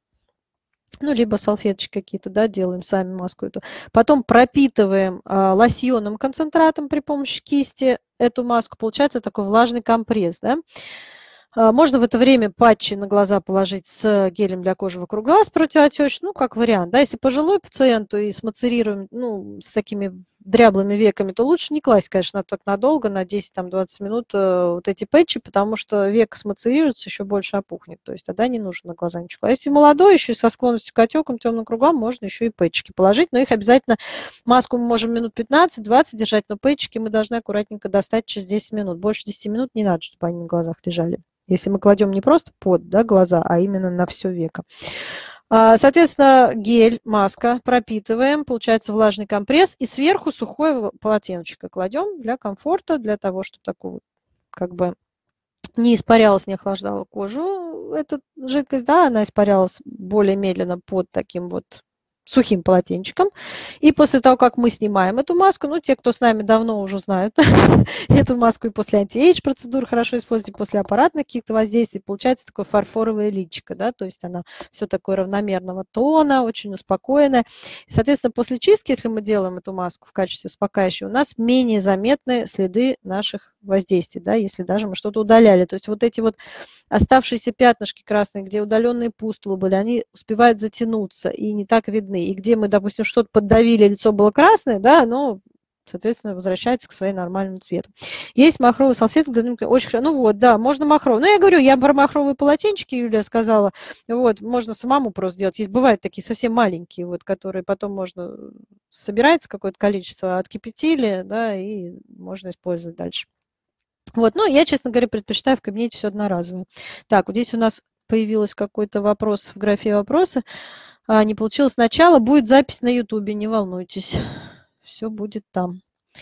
ну, либо салфеточки какие-то, да, делаем сами маску эту. Потом пропитываем лосьонным концентратом при помощи кисти эту маску. Получается такой влажный компресс, да. Можно в это время патчи на глаза положить с гелем для кожи вокруг глаз противоотечный, ну, как вариант. Да, если пожилой пациенту и смоцерируем, ну, с такими дряблыми веками, то лучше не класть, конечно, так надолго, на 10-20 минут вот эти патчи, потому что век смоцерируется, еще больше опухнет. То есть тогда не нужно на глаза ничего. А если молодой, еще и со склонностью к отекам, темным кругам, можно еще и патчики положить, но их обязательно, маску мы можем минут 15-20 держать, но патчики мы должны аккуратненько достать через 10 минут. Больше 10 минут не надо, чтобы они на глазах лежали. Если мы кладем не просто под, да, глаза, а именно на все веко. Соответственно, гель, маска пропитываем, получается влажный компресс, и сверху сухое полотенчико кладем для комфорта, для того, чтобы такого как бы не испарялась, не охлаждала кожу. Эта жидкость, да, она испарялась более медленно под таким вот сухим полотенчиком. И после того, как мы снимаем эту маску, ну, те, кто с нами давно уже знают эту маску и после анти-эйдж процедур хорошо использовать, и после аппаратных каких-то воздействий, получается такое фарфоровое личико, да, то есть она все такое равномерного тона, очень успокоенная. И, соответственно, после чистки, если мы делаем эту маску в качестве успокаивающей, у нас менее заметны следы наших воздействий, да, если даже мы что-то удаляли. То есть вот эти вот оставшиеся пятнышки красные, где удаленные пустулы были, они успевают затянуться и не так видны. И где мы, допустим, что-то поддавили, лицо было красное, да, оно, соответственно, возвращается к своему нормальному цвету. Есть махровые салфетки, очень хорошо. Ну вот, да, можно махровые. Ну, я говорю, я про махровые полотенчики, Юлия сказала, вот, можно самому просто делать. Есть, бывают такие совсем маленькие, вот, которые потом можно, собирается какое-то количество, откипятили, да, и можно использовать дальше. Вот, ну, я, честно говоря, предпочитаю в кабинете все одноразовое. Так, вот здесь у нас появился какой-то вопрос в графе вопроса. Не получилось сначала. Будет запись на Ютубе, не волнуйтесь. Все будет там.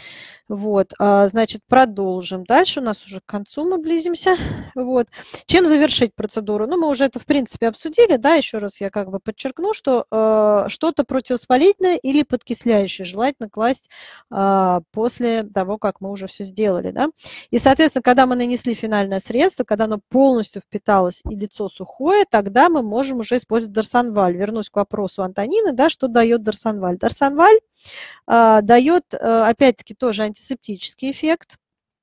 Вот, значит, продолжим. Дальше у нас уже к концу мы близимся. Вот. Чем завершить процедуру? Ну, мы уже это, в принципе, обсудили, да, еще раз я как бы подчеркну, что что-то противовоспалительное или подкисляющее желательно класть после того, как мы уже все сделали, да. И, соответственно, когда мы нанесли финальное средство, когда оно полностью впиталось и лицо сухое, тогда мы можем уже использовать Дарсонваль. Вернусь к вопросу Антонины, да, что дает Дарсонваль. Дарсонваль дает, опять-таки, тоже антисептический эффект.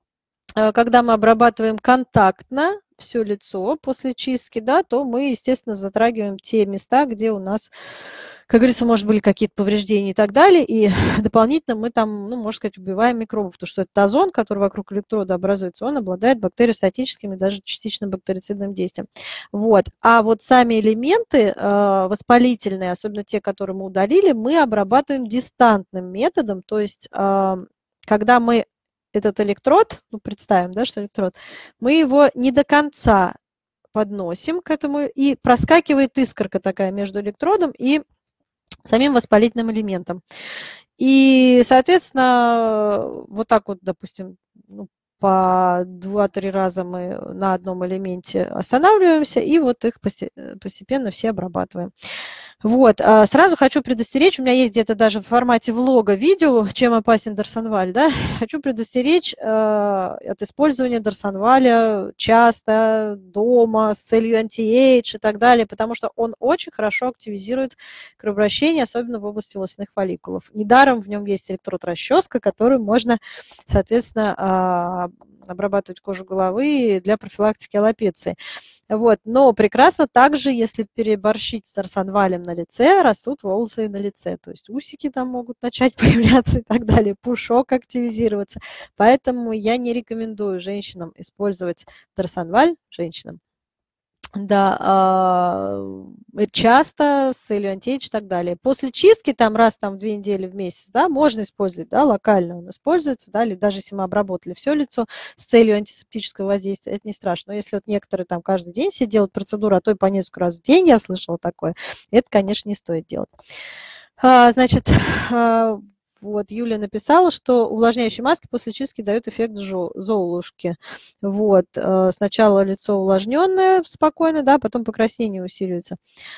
Когда мы обрабатываем контактно все лицо после чистки, да, то мы, естественно, затрагиваем те места, где у нас, как говорится, может, были какие-то повреждения и так далее, и дополнительно мы там, ну, можно сказать, убиваем микробов, потому что этот озон, который вокруг электрода образуется, он обладает бактериостатическим и даже частично бактерицидным действием. Вот. А вот сами элементы воспалительные, особенно те, которые мы удалили, мы обрабатываем дистантным методом, то есть когда мы этот электрод, ну, представим, да, что электрод, мы его не до конца подносим к этому, и проскакивает искорка такая между электродом и самим воспалительным элементом. И, соответственно, вот так вот, допустим, ну, по 2-3 раза мы на одном элементе останавливаемся, и вот их постепенно все обрабатываем. Вот, сразу хочу предостеречь, у меня есть где-то даже в формате влога видео, чем опасен Дарсонваль, да, хочу предостеречь от использования Дарсонваля часто, дома, с целью анти-эйдж и так далее, потому что он очень хорошо активизирует кровообращение, особенно в области волосяных фолликулов. Недаром в нем есть электрод-расческа, которую можно, соответственно, обрабатывать кожу головы для профилактики аллопеции. Вот. Но прекрасно также, если переборщить с Дарсонвалем на лице, растут волосы на лице. То есть усики там могут начать появляться и так далее, пушок активизироваться. Поэтому я не рекомендую женщинам использовать Дарсонваль, женщинам, да, часто с целью антиэйдж и так далее. После чистки, там раз там, в 2 недели в месяц, да, можно использовать, да, локально он используется, да, или даже если мы обработали все лицо с целью антисептического воздействия, это не страшно. Но если вот некоторые там каждый день себе делают процедуру, а то и по несколько раз в день, я слышала такое, это, конечно, не стоит делать. Значит, вот Юля написала, что увлажняющие маски после чистки дают эффект Золушки. Вот, сначала лицо увлажненное спокойно, да, потом покраснение усиливается.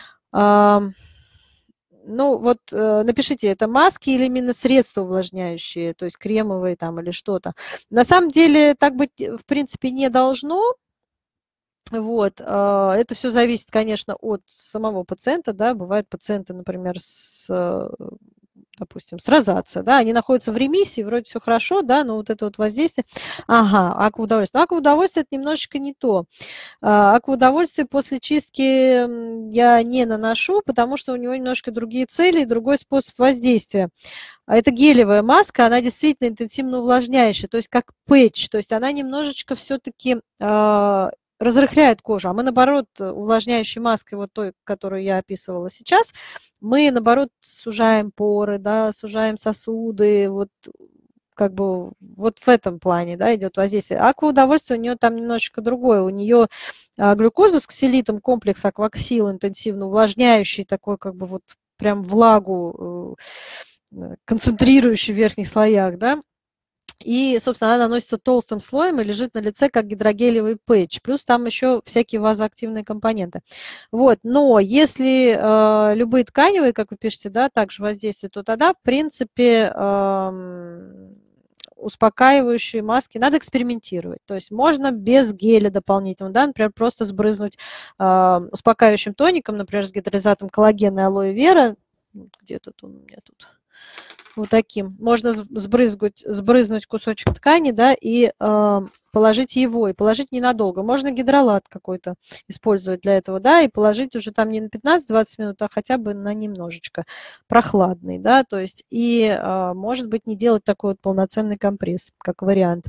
Ну, вот напишите, это маски или именно средства увлажняющие, то есть кремовые там или что-то. На самом деле так быть, в принципе, не должно. Вот, это все зависит, конечно, от самого пациента, да, бывают пациенты, например, допустим, с розацией, да, они находятся в ремиссии, вроде все хорошо, да, но вот это вот воздействие, ага, акваудовольствие. Но акваудовольствие – это немножечко не то. Акваудовольствие после чистки я не наношу, потому что у него немножко другие цели и другой способ воздействия. А это гелевая маска, она действительно интенсивно увлажняющая, то есть как пэтч, то есть она немножечко все-таки разрыхляет кожу, а мы, наоборот, увлажняющей маской, вот той, которую я описывала сейчас, мы, наоборот, сужаем поры, да, сужаем сосуды, вот как бы вот в этом плане, да, идет воздействие. Акваудовольствие у нее там немножечко другое, у нее глюкоза с ксилитом, комплекс акваксил интенсивно увлажняющий, такой как бы вот прям влагу концентрирующий в верхних слоях, да, и, собственно, она наносится толстым слоем и лежит на лице, как гидрогелевый пэтч. Плюс там еще всякие вазоактивные компоненты. Вот. Но если любые тканевые, как вы пишете, да, также воздействуют, то тогда, в принципе, успокаивающие маски надо экспериментировать. То есть можно без геля дополнительного, да, например, просто сбрызнуть успокаивающим тоником, например, с гидролизатом коллагена и алоэ вера. Где-то тут у меня тут вот таким. Можно сбрызнуть кусочек ткани, да, и положить его, и положить ненадолго. Можно гидролат какой-то использовать для этого, да, и положить уже там не на 15-20 минут, а хотя бы на немножечко прохладный, да, то есть и, может быть, не делать такой вот полноценный компресс, как вариант.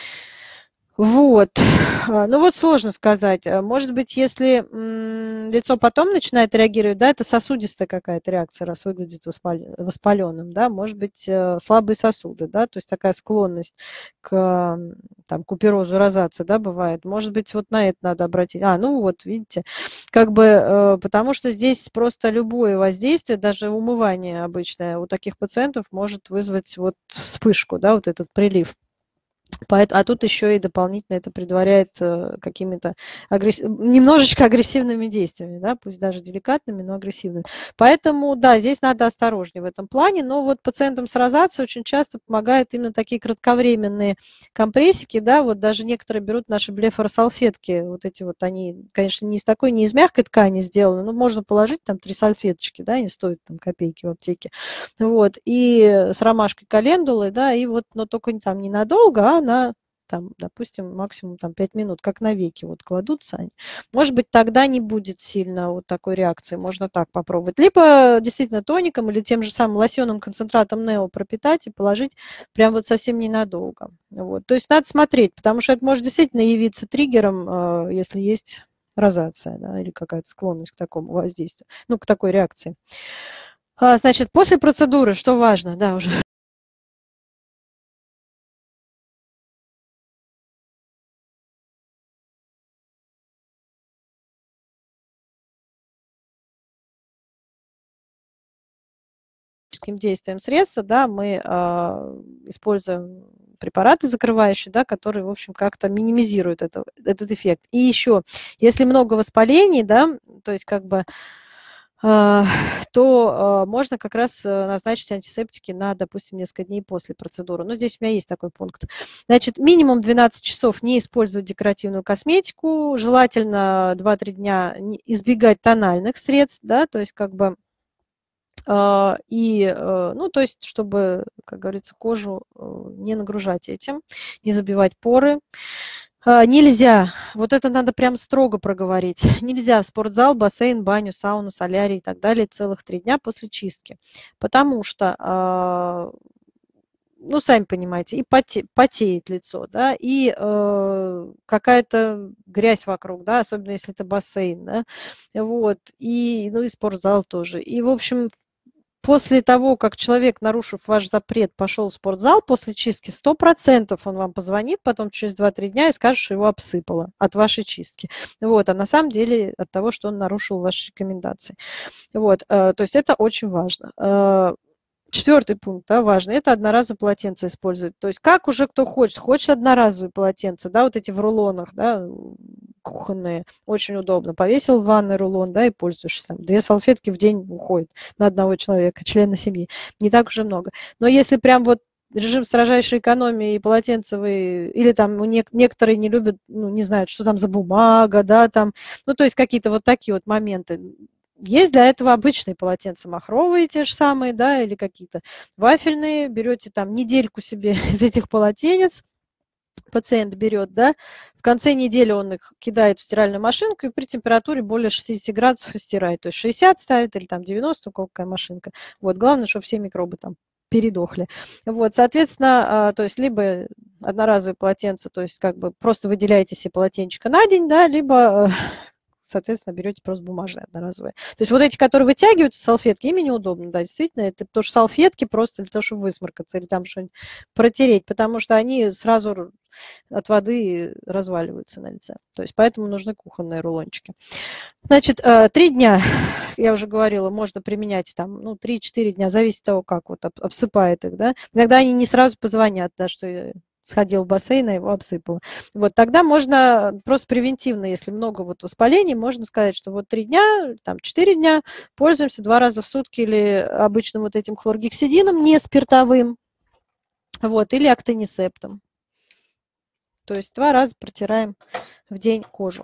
Вот. Ну вот сложно сказать. Может быть, если лицо потом начинает реагировать, да, это сосудистая какая-то реакция, раз выглядит воспаленным, да, может быть, слабые сосуды, да, то есть такая склонность к там, куперозу, розации, да, бывает. Может быть, вот на это надо обратить. Ну вот, видите, как бы, потому что здесь просто любое воздействие, даже умывание обычное у таких пациентов может вызвать вот вспышку, да, вот этот прилив. А тут еще и дополнительно это предваряет какими-то немножечко агрессивными действиями, да, пусть даже деликатными, но агрессивными. Поэтому, да, здесь надо осторожнее в этом плане, но вот пациентам с розацией очень часто помогают именно такие кратковременные компрессики, да, вот даже некоторые берут наши блефоросалфетки, вот эти вот, они, конечно, не из мягкой ткани сделаны, но можно положить там 3 салфеточки, да, они стоят там копейки в аптеке, вот, и с ромашкой календулой, да, и вот, но только там ненадолго, а на, там, допустим, максимум там 5 минут, как на веки вот кладутся они. Может быть, тогда не будет сильно вот такой реакции, можно так попробовать. Либо действительно тоником или тем же самым лосьонным концентратом Нео пропитать и положить прям вот совсем ненадолго. Вот. То есть надо смотреть, потому что это может действительно явиться триггером, если есть розация, да, или какая-то склонность к такому воздействию, ну, к такой реакции. Значит, после процедуры, что важно, да, уже действием средства, да, мы используем препараты закрывающие, да, которые, в общем, как-то минимизируют этот эффект. И еще, если много воспалений, да, то есть как бы то можно как раз назначить антисептики на, допустим, несколько дней после процедуры. Но здесь у меня есть такой пункт. Значит, минимум 12 часов не использовать декоративную косметику, желательно 2-3 дня избегать тональных средств, да, то есть как бы ну, то есть, чтобы, как говорится, кожу не нагружать этим, не забивать поры. Нельзя, вот это надо прям строго проговорить, нельзя в спортзал, бассейн, баню, сауну, солярий и так далее целых 3 дня после чистки, потому что, ну, сами понимаете, и потеет лицо, да, и какая-то грязь вокруг, да, особенно если это бассейн, да, вот, и, ну, и спортзал тоже. И, в общем, после того, как человек, нарушив ваш запрет, пошел в спортзал после чистки, 100% он вам позвонит потом через 2-3 дня и скажет, что его обсыпало от вашей чистки. Вот, а на самом деле от того, что он нарушил ваши рекомендации. Вот, то есть это очень важно. Четвертый пункт, да, важный, это одноразовое полотенце использовать. То есть как уже кто хочет одноразовые полотенца, да, вот эти в рулонах, да, кухонные, очень удобно. Повесил в ванной рулон, да, и пользуешься. Там 2 салфетки в день уходит на одного человека, члена семьи. Не так уже много. Но если прям вот режим строжайшей экономии и полотенцевый, или там некоторые не любят, ну, не знают, что там за бумага, да, там, ну, то есть какие-то вот такие вот моменты. Есть для этого обычные полотенца махровые те же самые, да, или какие-то вафельные. Берете там недельку себе из этих полотенец, пациент берет, да, в конце недели он их кидает в стиральную машинку и при температуре более 60 градусов стирает. То есть 60 ставит или там 90, у кого какая машинка. Вот, главное, чтобы все микробы там передохли. Вот, соответственно, то есть либо одноразовые полотенца, то есть как бы просто выделяете себе полотенчика на день, да, либо соответственно, берете просто бумажные одноразовые. То есть вот эти, которые вытягиваются, салфетки, ими неудобно, да, действительно, это потому что салфетки просто для того, чтобы высморкаться или там что-нибудь протереть, потому что они сразу от воды разваливаются на лице. То есть поэтому нужны кухонные рулончики. Значит, 3 дня, я уже говорила, можно применять там, ну, 3-4 дня, зависит от того, как вот обсыпает их, да. Иногда они не сразу позвонят, да, что сходил в бассейн, а его обсыпало. Вот тогда можно просто превентивно, если много вот воспалений, можно сказать, что вот 3 дня, там 4 дня пользуемся 2 раза в сутки или обычным вот этим хлоргексидином, не спиртовым, вот, или актонисептом. То есть 2 раза протираем в день кожу.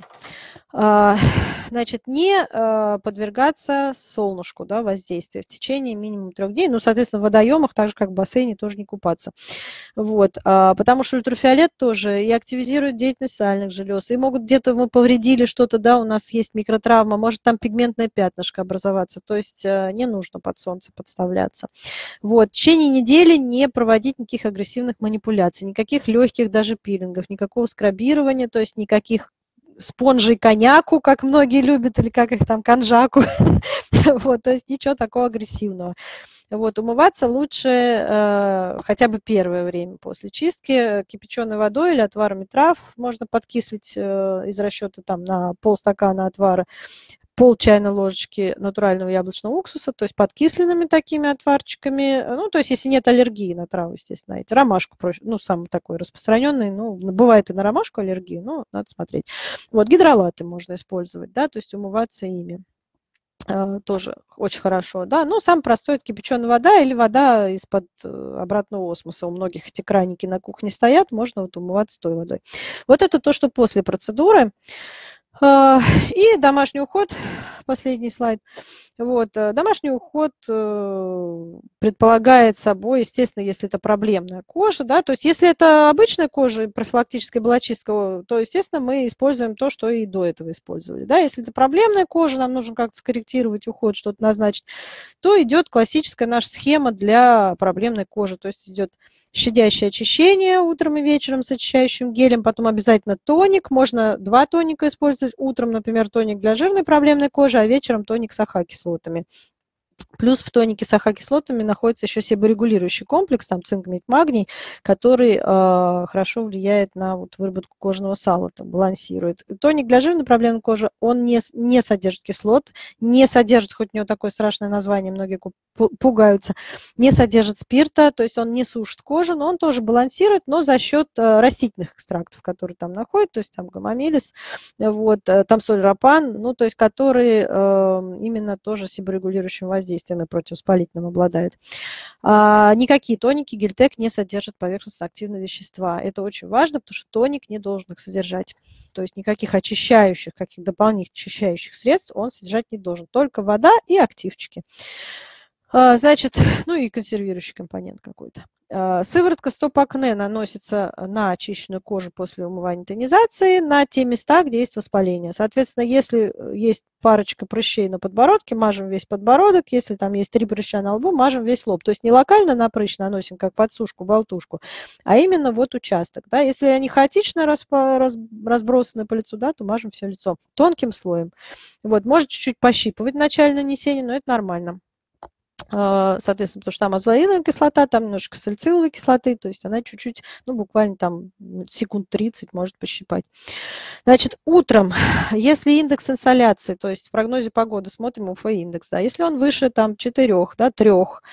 Значит, не подвергаться солнышку, да, воздействию в течение минимум 3 дней. Ну, соответственно, в водоемах, так же как в бассейне, тоже не купаться. Вот, потому что ультрафиолет тоже и активизирует деятельность сальных желез, и могут где-то мы повредили что-то, да, у нас есть микротравма, может там пигментное пятнышко образоваться, то есть не нужно под солнце подставляться. Вот, в течение недели не проводить никаких агрессивных манипуляций, никаких легких даже пилингов, никакого скрабирования, то есть никаких спонжей коньяку, как многие любят, или как их там, конжаку. Вот, то есть ничего такого агрессивного. Вот, умываться лучше хотя бы первое время после чистки кипяченой водой или отварами трав. Можно подкислить из расчета там на полстакана отвара, пол чайной ложечки натурального яблочного уксуса, то есть подкисленными такими отварчиками. Ну, то есть если нет аллергии на травы, естественно, эти. Ромашку, ну, самый такой распространенный, ну, бывает и на ромашку аллергия, но надо смотреть. Вот, гидролаты можно использовать, да, то есть умываться ими. Тоже очень хорошо, да. Ну, самый простой – это кипяченая вода или вода из-под обратного осмоса. У многих эти краники на кухне стоят, можно вот умываться той водой. Вот это то, что после процедуры. И домашний уход, последний слайд. Вот, домашний уход предполагает собой, естественно, если это проблемная кожа, да, то есть если это обычная кожа, профилактическая была чистка, то, естественно, мы используем то, что и до этого использовали, да, если это проблемная кожа, нам нужно как-то скорректировать уход, что-то назначить, то идет классическая наша схема для проблемной кожи, то есть идет щадящее очищение утром и вечером с очищающим гелем, потом обязательно тоник, можно 2 тоника использовать, утром, например, тоник для жирной проблемной кожи, а вечером тоник с АХ-кислотами. Плюс в тонике с АХ-кислотами находится еще себорегулирующий комплекс, там цинк, медь, магний, который хорошо влияет на вот выработку кожного сала, там, балансирует. Тоник для жирной проблемной кожи, он не содержит кислот, не содержит, хоть у него такое страшное название, многие пугаются, не содержит спирта, то есть он не сушит кожу, но он тоже балансирует, но за счет растительных экстрактов, которые там находят, то есть там гомомелис, вот, там соль рапан, ну, то есть которые именно тоже себорегулирующим воздействием и противовоспалительным обладают. Никакие тоники Гельтек не содержат поверхностно-активные вещества. Это очень важно, потому что тоник не должен их содержать. То есть никаких очищающих, каких дополнительных очищающих средств он содержать не должен. Только вода и активчики. Значит, ну и консервирующий компонент какой-то. Сыворотка стоп-акне наносится на очищенную кожу после умывания и тонизации на те места, где есть воспаление. Соответственно, если есть парочка прыщей на подбородке, мажем весь подбородок. Если там есть 3 прыща на лбу, мажем весь лоб. То есть не локально на прыщ наносим, как подсушку, болтушку, а именно вот участок. Да? Если они хаотично разбросаны по лицу, да, то мажем все лицо тонким слоем. Вот, может чуть-чуть пощипывать в начале нанесения, но это нормально. Соответственно, потому что там азоиловая кислота, там немножко салициловой кислоты, то есть она чуть-чуть, ну, буквально там секунд 30 может пощипать. Значит, утром, если индекс инсоляции, то есть в прогнозе погоды смотрим УФ-индекс, да, если он выше там 4, да, 3,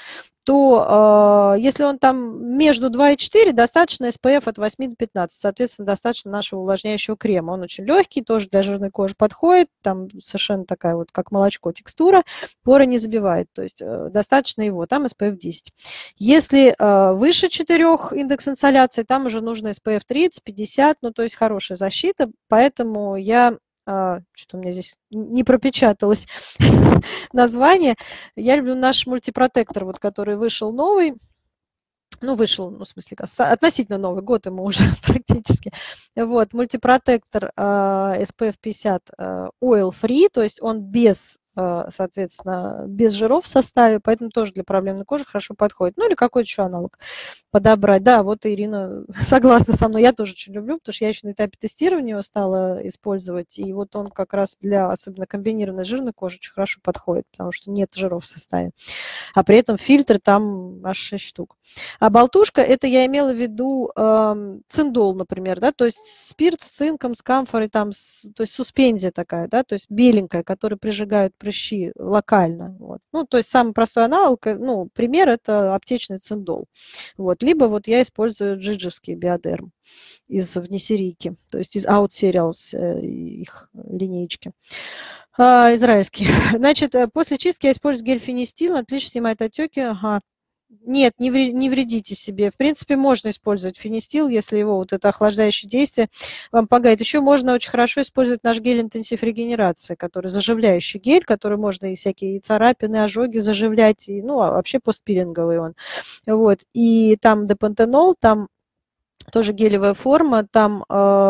то если он там между 2 и 4, достаточно SPF от 8 до 15, соответственно, достаточно нашего увлажняющего крема. Он очень легкий, тоже для жирной кожи подходит, там совершенно такая вот, как молочко, текстура, поры не забивает, то есть достаточно его, там SPF 10. Если выше 4 индекс инсоляции, там уже нужно SPF 30, 50, ну то есть хорошая защита, поэтому я... Что-то у меня здесь не пропечаталось название. Я люблю наш мультипротектор, вот, который вышел новый. Ну, вышел, ну, в смысле, относительно Новый год ему уже практически. Вот, мультипротектор SPF 50 Oil Free, то есть он без, соответственно, без жиров в составе, поэтому тоже для проблемной кожи хорошо подходит. Ну, или какой-то еще аналог подобрать. Да, вот Ирина согласна со мной, я тоже очень люблю, потому что я еще на этапе тестирования его стала использовать, и вот он как раз для особенно комбинированной жирной кожи очень хорошо подходит, потому что нет жиров в составе. А при этом фильтры там аж 6 штук. А болтушка, это я имела в виду циндол, например, да, то есть спирт с цинком, с камфорой, там, то есть суспензия такая, да, то есть беленькая, которая прижигают прыщи локально. Вот. Ну, то есть самый простой аналог, ну, пример это аптечный циндол. Вот. Либо вот я использую джиджевский биодерм из внесерийки, то есть из Out Cereals, их линеечки. Израильский. Значит, после чистки я использую гель фенистил, отлично снимает отеки. Ага. Нет, не вредите себе. В принципе, можно использовать фенистил, если его вот это охлаждающее действие вам помогает. Еще можно очень хорошо использовать наш гель интенсив регенерации, который заживляющий гель, который можно и всякие царапины, ожоги заживлять, и, ну, вообще постпилинговый он. Вот. И там депантенол, там тоже гелевая форма, там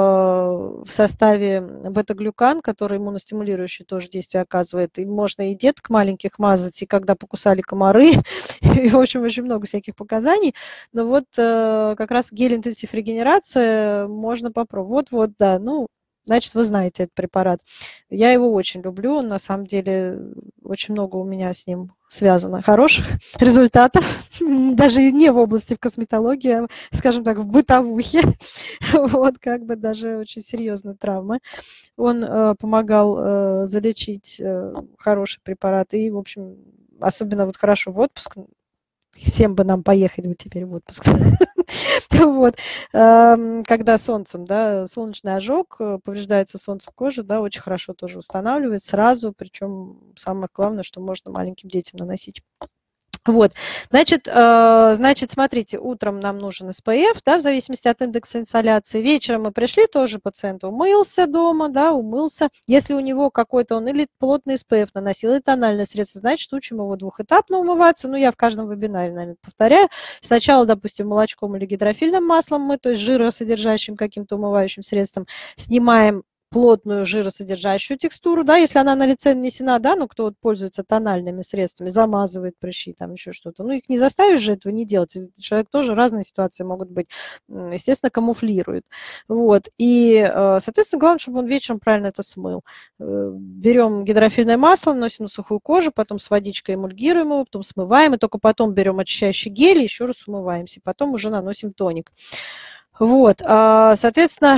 в составе бета-глюкан, который иммуностимулирующий тоже действие оказывает. И можно и деток маленьких мазать, и когда покусали комары, и, в общем, очень много всяких показаний. Но вот как раз гель-интенсив регенерация можно попробовать. Вот, да, ну, значит, вы знаете этот препарат. Я его очень люблю, на самом деле очень много у меня с ним связано хороших результатов, даже не в области косметологии, а, скажем так, в бытовухе, вот, как бы даже очень серьезные травмы. Он помогал залечить хороший препарат и, в общем, особенно вот хорошо в отпуск. Всем бы нам поехать вот теперь в отпуск. Вот. Когда солнцем, да, солнечный ожог, повреждается солнцем кожа, да, очень хорошо тоже восстанавливает сразу, причем самое главное, что можно маленьким детям наносить. Вот, значит, смотрите, утром нам нужен SPF, да, в зависимости от индекса инсоляции. Вечером мы пришли, тоже пациент умылся дома, да, умылся. Если у него какой-то он или плотный SPF наносил, или тональное средство, значит, учим его двухэтапно умываться. Ну, я в каждом вебинаре, наверное, повторяю. Сначала, допустим, молочком или гидрофильным маслом мы, то есть жиросодержащим каким-то умывающим средством, снимаем плотную жиросодержащую текстуру, да, если она на лице нанесена, да, ну, кто вот пользуется тональными средствами, замазывает прыщи, там еще что-то. Ну, их не заставишь же этого не делать. Человек тоже, разные ситуации могут быть, естественно, камуфлирует. Вот. И, соответственно, главное, чтобы он вечером правильно это смыл. Берем гидрофильное масло, наносим на сухую кожу, потом с водичкой эмульгируем его, потом смываем, и только потом берем очищающий гель, и еще раз умываемся, и потом уже наносим тоник. Вот. Соответственно,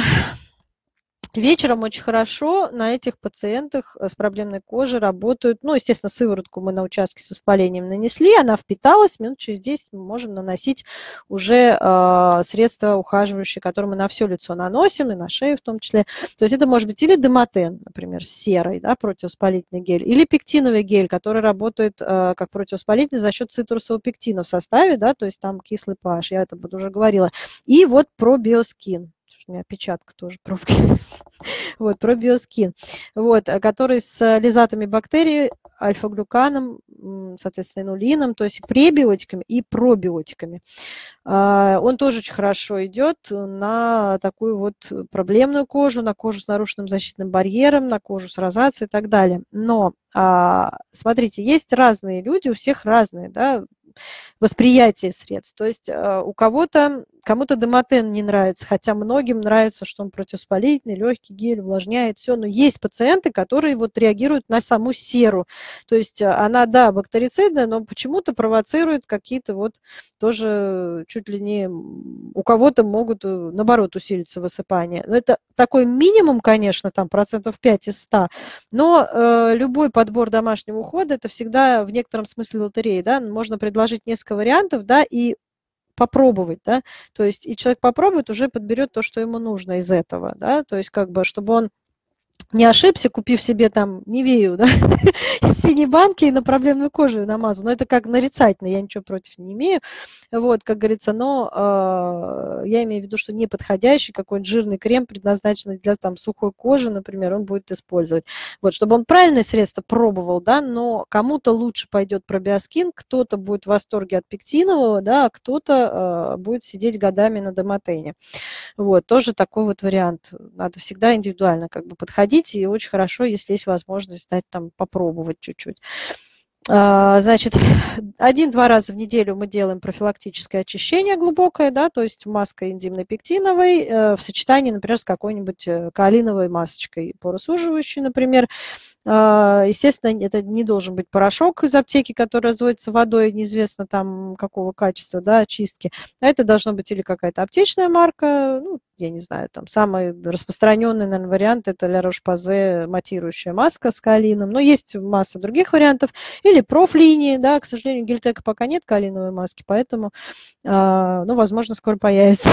вечером очень хорошо на этих пациентах с проблемной кожей работают, ну, естественно, сыворотку мы на участке с воспалением нанесли, она впиталась, минут через 10 мы можем наносить уже средства ухаживающие, которые мы на все лицо наносим, и на шею в том числе. То есть это может быть или Демотен, например, с серой, да, противовоспалительный гель, или пектиновый гель, который работает как противовоспалительный за счет цитрусового пектина в составе, да, то есть там кислый pH, я это уже говорила. И вот ProBioSkin. У меня опечатка тоже пробки. Вот, ProBioSkin, вот, который с лизатами бактерий, альфа-глюканом, соответственно, инулином, то есть пребиотиками и пробиотиками. Он тоже очень хорошо идет на такую вот проблемную кожу, на кожу с нарушенным защитным барьером, на кожу с розацией и так далее. Но, смотрите, есть разные люди, у всех разные, да, восприятие средств. То есть кому-то Демотен не нравится, хотя многим нравится, что он противовоспалительный, легкий гель, увлажняет, все. Но есть пациенты, которые вот реагируют на саму серу. То есть она, да, бактерицидная, но почему-то провоцирует какие-то вот тоже чуть ли не... У кого-то могут, наоборот, усилиться высыпания. Но это такой минимум, конечно, там процентов 5 из 100, но любой подбор домашнего ухода – это всегда в некотором смысле лотерея, да, можно предложить несколько вариантов, да, и попробовать, да, то есть и человек попробует, уже подберет то, что ему нужно из этого, да, то есть как бы, чтобы он не ошибся, купив себе там Нивею, да, из синей банки и на проблемную кожу намазал. Но это как нарицательно, я ничего против не имею, вот, как говорится, но я имею в виду, что неподходящий какой-нибудь жирный крем, предназначенный для там сухой кожи, например, он будет использовать. Вот, чтобы он правильное средство пробовал, да, но кому-то лучше пойдет ProBioSkin, кто-то будет в восторге от пектинового, да, а кто-то будет сидеть годами на Демотене. Вот, тоже такой вот вариант. Надо всегда индивидуально как бы подходить, и очень хорошо, если есть возможность дать там попробовать чуть-чуть. Значит, 1-2 раза в неделю мы делаем профилактическое очищение глубокое, да, то есть маской энзимной пектиновой в сочетании, например, с какой-нибудь каолиновой масочкой поросуживающей, например. Естественно, это не должен быть порошок из аптеки, который разводится водой, неизвестно там какого качества, да, очистки. А это должно быть или какая-то аптечная марка, ну, я не знаю, там самый распространенный, наверное, вариант – это Ля Рош-Посе матирующая маска с каолином, но есть масса других вариантов. Или профлинии, да, к сожалению, Гельтека пока нет каолиновой маски, поэтому, ну, возможно, скоро появится.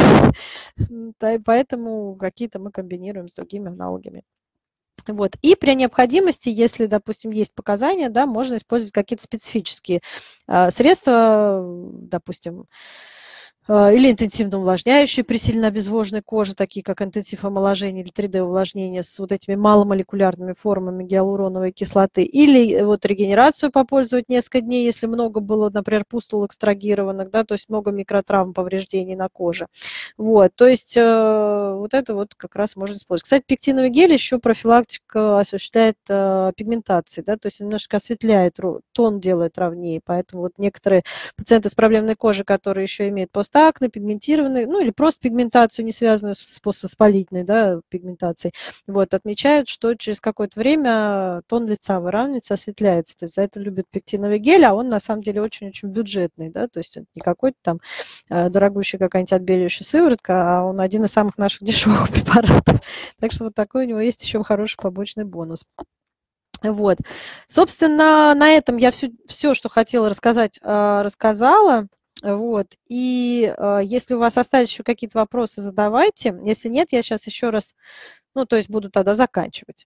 Поэтому какие-то мы комбинируем с другими аналогами. Вот. И при необходимости, если, допустим, есть показания, да, можно использовать какие-то специфические средства, допустим, или интенсивно увлажняющие при сильно обезвоженной коже, такие как интенсив омоложения или 3D-увлажнение с вот этими маломолекулярными формами гиалуроновой кислоты, или вот регенерацию попользовать несколько дней, если много было, например, пустул экстрагированных, да, то есть много микротравм, повреждений на коже. Вот, то есть вот это вот как раз можно использовать. Кстати, пектиновый гель еще профилактика осуществляет пигментации, да, то есть немножко осветляет, тон делает ровнее, поэтому вот некоторые пациенты с проблемной кожей, которые еще имеют постакне, пигментированные, ну или просто пигментацию, не связанную с воспалительной, да, пигментацией, вот, отмечают, что через какое-то время тон лица выравнивается, осветляется. То есть за это любят пектиновый гель, а он на самом деле очень-очень бюджетный, да, то есть он не какой-то там дорогущий какая-нибудь отбеливающая сыворотка, а он один из самых наших дешевых препаратов. Так что вот такой у него есть еще хороший побочный бонус. Вот. Собственно, на этом я все, что хотела рассказать, рассказала. Вот. И если у вас остались еще какие-то вопросы, задавайте. Если нет, я сейчас еще раз, ну, то есть буду тогда заканчивать.